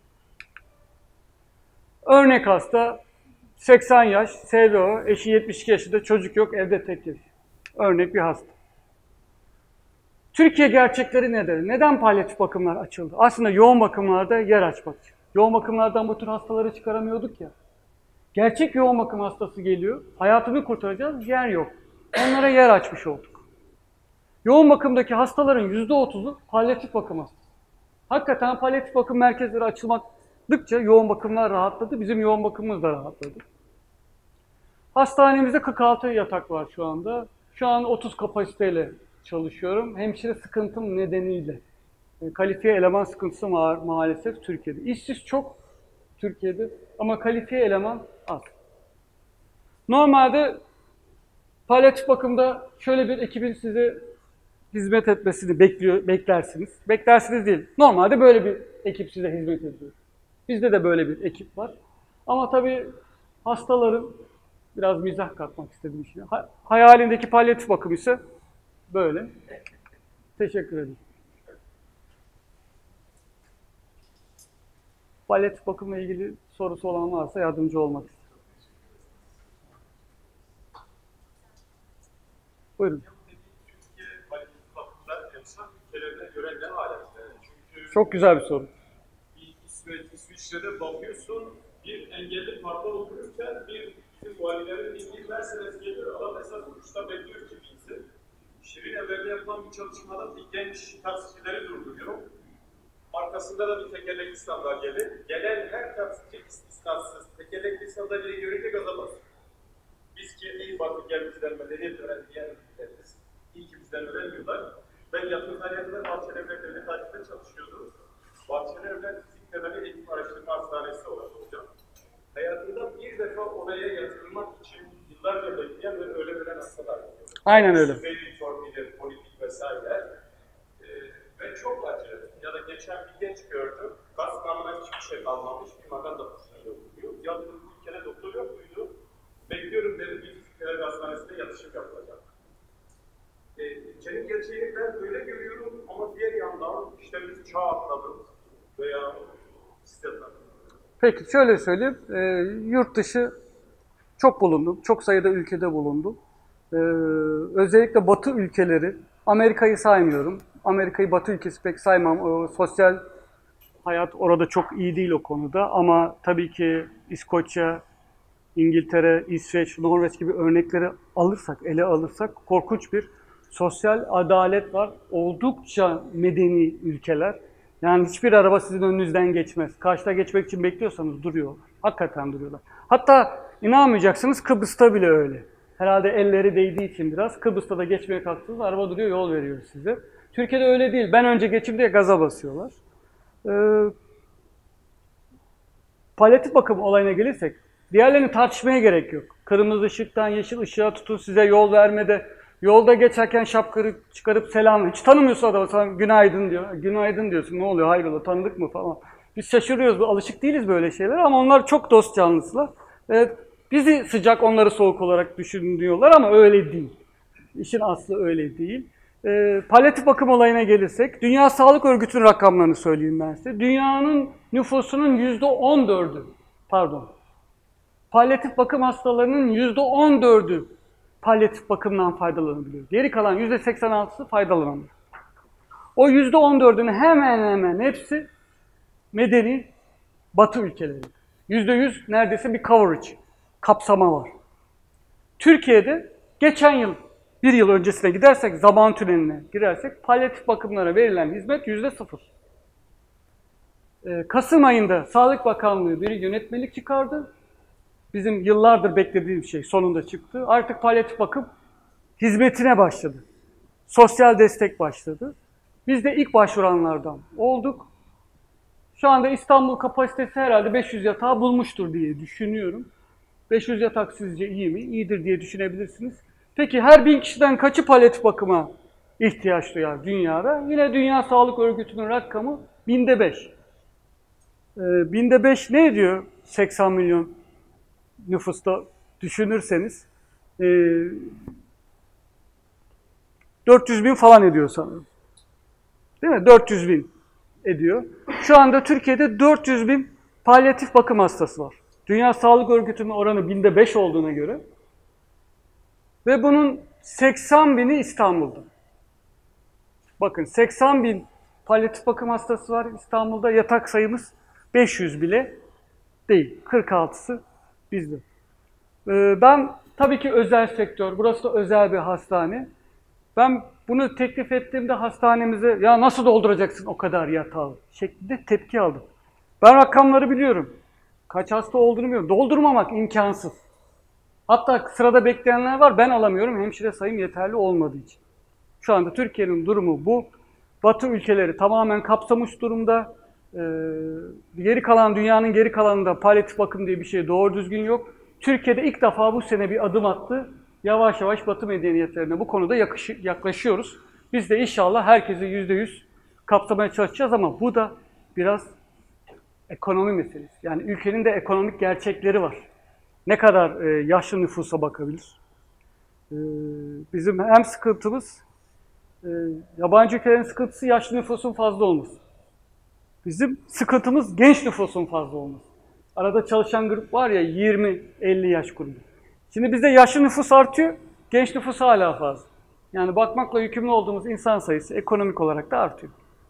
Örnek hasta seksen yaş, S V O, eşi yetmiş iki yaşında, çocuk yok, evde tek yaşıyor. Örnek bir hasta. Türkiye gerçekleri nedir? Neden palyatif bakımlar açıldı? Aslında yoğun bakımlarda yer açmak için. Yoğun bakımlardan bu tür hastaları çıkaramıyorduk ya. Gerçek yoğun bakım hastası geliyor, hayatını kurtaracağız, yer yok. Onlara yer açmış olduk. Yoğun bakımdaki hastaların yüzde otuzu palyatif bakım hastası. Hakikaten palyatif bakım merkezleri açılmaktıkça yoğun bakımlar rahatladı, bizim yoğun bakımımız da rahatladı. Hastanemizde kırk altı yatak var şu anda. Şu an otuz kapasiteyle çalışıyorum. Hemşire sıkıntım nedeniyle. Kalifiye eleman sıkıntısı var maalesef Türkiye'de. İşsiz çok Türkiye'de ama kalifiye eleman az. Normalde palyatif bakımda şöyle bir ekibin size hizmet etmesini bekliyor, beklersiniz. Beklersiniz değil. Normalde böyle bir ekip size hizmet ediyor. Bizde de böyle bir ekip var. Ama tabii hastaların biraz mizah katmak istediğim şey. Hayalindeki palyatif bakım ise böyle. Teşekkür ederim. Palyatif bakımla ilgili sorusu olan varsa yardımcı olmak istedim. Buyurun. Çok güzel bir soru. Bir İsveç, İsviçre'de bakıyorsun, bir engelli parkta otururken bir bizim valilerin bildiği Mercedes geliyor. Adam mesela uçta bekliyor ki bilsin. Şirin evlerde yapılan bir çalışmada bir genç taksicileri durduruyor. Arkasında da bir tekerlekli sandalyeli. Gelen her taksici istisnasız tekerlekli sandalyeyi görünce gaza basıyor. Biz ki iyi bakın gel bizden medeniyet öğren diyen ülkeleriz. İyi ki bizden öğrenmiyorlar. Ben yakın tarihinde Bahçeli Evler Devlet Hastanesi'nde çalışıyordum. Bahçeli Evler Fizik Temeli Eğitim Araştırma Hastanesi olarak hocam. Hayatında bir defa oraya yatırılmak için yıllarca bekleyen ve öyle veren hastalar. Aynen öyle. Veri sormidir, politik vesaire. Ee, ve çok acı. Ya da geçen bir genç gördüm. Gaz kanına hiçbir şey kalmamış. Bir maganda kursunu okuyor. Ya bu ülkede doktor yok muydu? Bekliyorum dedi. Bir Fizik Temeli Hastanesi'nde yatışım yapılacak. E, senin gerçeğini ben böyle görüyorum ama diğer yandan işte biz çağ atladık veya istedim. Peki şöyle söyleyeyim, e, yurt dışı çok bulundum, çok sayıda ülkede bulundum. E, özellikle Batı ülkeleri, Amerika'yı saymıyorum. Amerika'yı Batı ülkesi pek saymam. O, sosyal hayat orada çok iyi değil o konuda ama tabii ki İskoçya, İngiltere, İsveç, Norveç gibi örnekleri alırsak, ele alırsak korkunç bir sosyal adalet var. Oldukça medeni ülkeler. Yani hiçbir araba sizin önünüzden geçmez. Karşıda geçmek için bekliyorsanız duruyorlar. Hakikaten duruyorlar. Hatta inanmayacaksınız Kıbrıs'ta bile öyle. Herhalde elleri değdiği için biraz. Kıbrıs'ta da geçmeye kalktınız, araba duruyor, yol veriyor size. Türkiye'de öyle değil. Ben önce geçeyim diye gaza basıyorlar. Ee, palyatif bakım olayına gelirsek, diğerlerini tartışmaya gerek yok. Kırmızı ışıktan yeşil ışığa tutun size yol vermede, yolda geçerken şapkayı çıkarıp selam, hiç tanımıyorsa adamı sana günaydın diyor. Günaydın diyorsun, ne oluyor hayrola tanıdık mı falan. Biz şaşırıyoruz, alışık değiliz böyle şeyler ama onlar çok dost canlısılar. Evet, bizi sıcak, onları soğuk olarak düşünüyorlar ama öyle değil. İşin aslı öyle değil. E, palyatif bakım olayına gelirsek, Dünya Sağlık Örgütü'nün rakamlarını söyleyeyim ben size. Dünyanın nüfusunun yüzde on dördü, pardon, palyatif bakım hastalarının yüzde on dördü palyatif bakımdan faydalanabiliyor. Geri kalan yüzde seksen altısı faydalanamıyor. O yüzde on dördün hemen hemen hepsi medeni Batı ülkeleri. yüzde yüz neredeyse bir coverage, kapsama var. Türkiye'de geçen yıl, bir yıl öncesine gidersek, zaman tüneline girersek palyatif bakımlara verilen hizmet yüzde sıfır. Kasım ayında Sağlık Bakanlığı bir yönetmelik çıkardı. Bizim yıllardır beklediğimiz şey sonunda çıktı. Artık palyatif bakım hizmetine başladı. Sosyal destek başladı. Biz de ilk başvuranlardan olduk. Şu anda İstanbul kapasitesi herhalde beş yüz yatağı bulmuştur diye düşünüyorum. beş yüz yatak sizce iyi mi? İyidir diye düşünebilirsiniz. Peki her bin kişiden kaçı palyatif bakıma ihtiyaç duyar dünyada? Yine Dünya Sağlık Örgütü'nün rakamı binde beş. Ee, binde beş ne ediyor seksen milyon nüfusta düşünürseniz? Ee, dört yüz bin falan ediyor sanırım. Değil mi? dört yüz bin ediyor. Şu anda Türkiye'de dört yüz bin palyatif bakım hastası var. Dünya Sağlık Örgütü'nün oranı binde beş olduğuna göre. Ve bunun seksen bini İstanbul'da. Bakın seksen bin palyatif bakım hastası var İstanbul'da. Yatak sayımız beş yüz bile değil. kırk altısı bizde. Ee, ben tabii ki özel sektör, burası da özel bir hastane. Ben bunu teklif ettiğimde hastanemize ya nasıl dolduracaksın o kadar yatağı şeklinde tepki aldım. Ben rakamları biliyorum. Kaç hasta olduğunu biliyorum. Doldurmamak imkansız. Hatta sırada bekleyenler var. Ben alamıyorum. Hemşire sayım yeterli olmadığı için. Şu anda Türkiye'nin durumu bu. Batı ülkeleri tamamen kapsamış durumda. Ee, geri kalan dünyanın geri kalanında palyatif bakım diye bir şey doğru düzgün yok. Türkiye'de ilk defa bu sene bir adım attı. Yavaş yavaş Batı medeniyetlerine bu konuda yaklaşıyoruz. Biz de inşallah herkesi yüzde yüz kapsamaya çalışacağız ama bu da biraz ekonomi meselesi. Yani ülkenin de ekonomik gerçekleri var. Ne kadar e, yaşlı nüfusa bakabilir? E, bizim hem sıkıntımız, e, yabancı ülkelerin sıkıntısı yaşlı nüfusun fazla olması. Bizim sıkıntımız genç nüfusun fazla olması. Arada çalışan grup var ya yirmi elli yaş grubu. Şimdi bizde yaşlı nüfus artıyor, genç nüfus hala fazla. Yani bakmakla yükümlü olduğumuz insan sayısı ekonomik olarak da artıyor.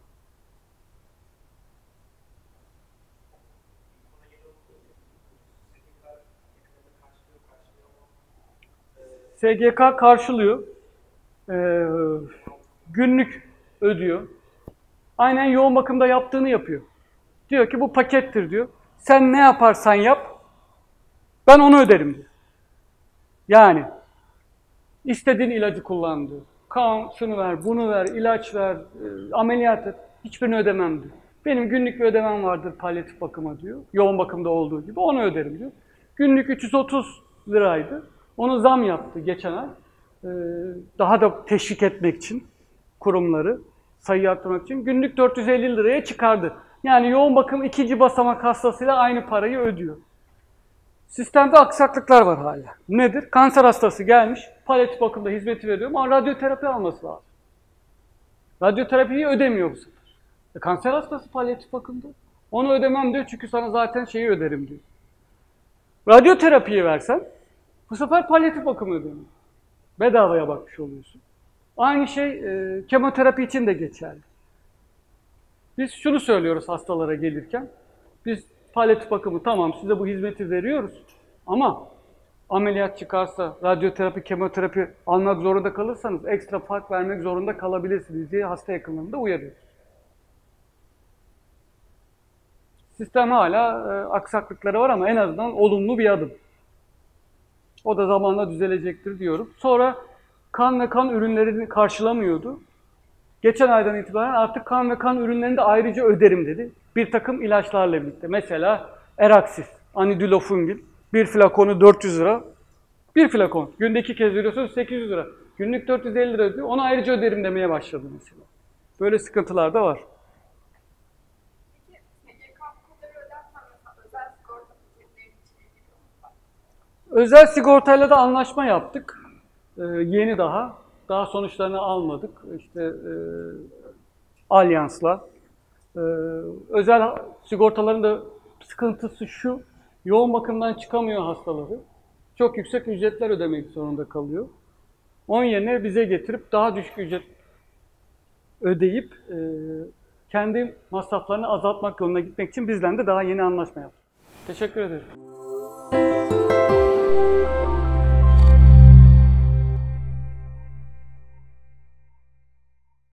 S G K karşılıyor, ee, günlük ödüyor. Aynen yoğun bakımda yaptığını yapıyor. Diyor ki bu pakettir diyor. Sen ne yaparsan yap, ben onu öderim diyor. Yani istediğin ilacı kullan diyor. Kan, şunu ver, bunu ver, ilaç ver, e, ameliyat et. Hiçbirini ödemem diyor. Benim günlük bir ödemem vardır palyatif bakıma diyor. Yoğun bakımda olduğu gibi onu öderim diyor. Günlük üç yüz otuz liraydı. Onu zam yaptı geçen ay. Ee, daha da teşvik etmek için kurumları, sayıyı arttırmak için günlük dört yüz elli liraya çıkardı. Yani yoğun bakım ikinci basamak hastasıyla aynı parayı ödüyor. Sistemde aksaklıklar var hala. Nedir? Kanser hastası gelmiş, palyatif bakımda hizmeti veriyor ama radyoterapi alması lazım. Radyoterapiyi ödemiyor bu sefer. E, kanser hastası palyatif bakımda. Onu ödemem diyor çünkü sana zaten şeyi öderim diyor. Radyoterapiyi versen bu sefer palyatif bakım ödemiyor. Bedavaya bakmış oluyorsun. Aynı şey e, kemoterapi için de geçerli. Biz şunu söylüyoruz hastalara gelirken. Biz palyatif bakımı tamam size bu hizmeti veriyoruz ama ameliyat çıkarsa, radyoterapi, kemoterapi almak zorunda kalırsanız ekstra fark vermek zorunda kalabilirsiniz diye hasta yakınlarını da uyarıyoruz. Sistem hala e, aksaklıkları var ama en azından olumlu bir adım. O da zamanla düzelecektir diyorum. Sonra kan ve kan ürünlerini karşılamıyordu. Geçen aydan itibaren artık kan ve kan ürünlerini de ayrıca öderim dedi. Bir takım ilaçlarla birlikte. Mesela Eraxis, Anidulofungin, bir flakonu dört yüz lira. Bir flakon. Günde iki kez veriyorsunuz sekiz yüz lira. Günlük dört yüz elli lira ödüyor. Onu ayrıca öderim demeye başladı mesela. Böyle sıkıntılar da var. Peki S G K kodları öderken mesela özel sigorta paketleri için ilgili mi? Özel sigortayla da anlaşma yaptık. Ee, yeni daha. Daha sonuçlarını almadık. İşte e, Alyans'la. Ee, özel sigortaların da sıkıntısı şu. yoğun bakımdan çıkamıyor hastaları. Çok yüksek ücretler ödemek zorunda kalıyor. Onun yerine bize getirip daha düşük ücret ödeyip e, kendi masraflarını azaltmak yoluna gitmek için bizden de daha yeni anlaşma yaptı. Teşekkür ederim.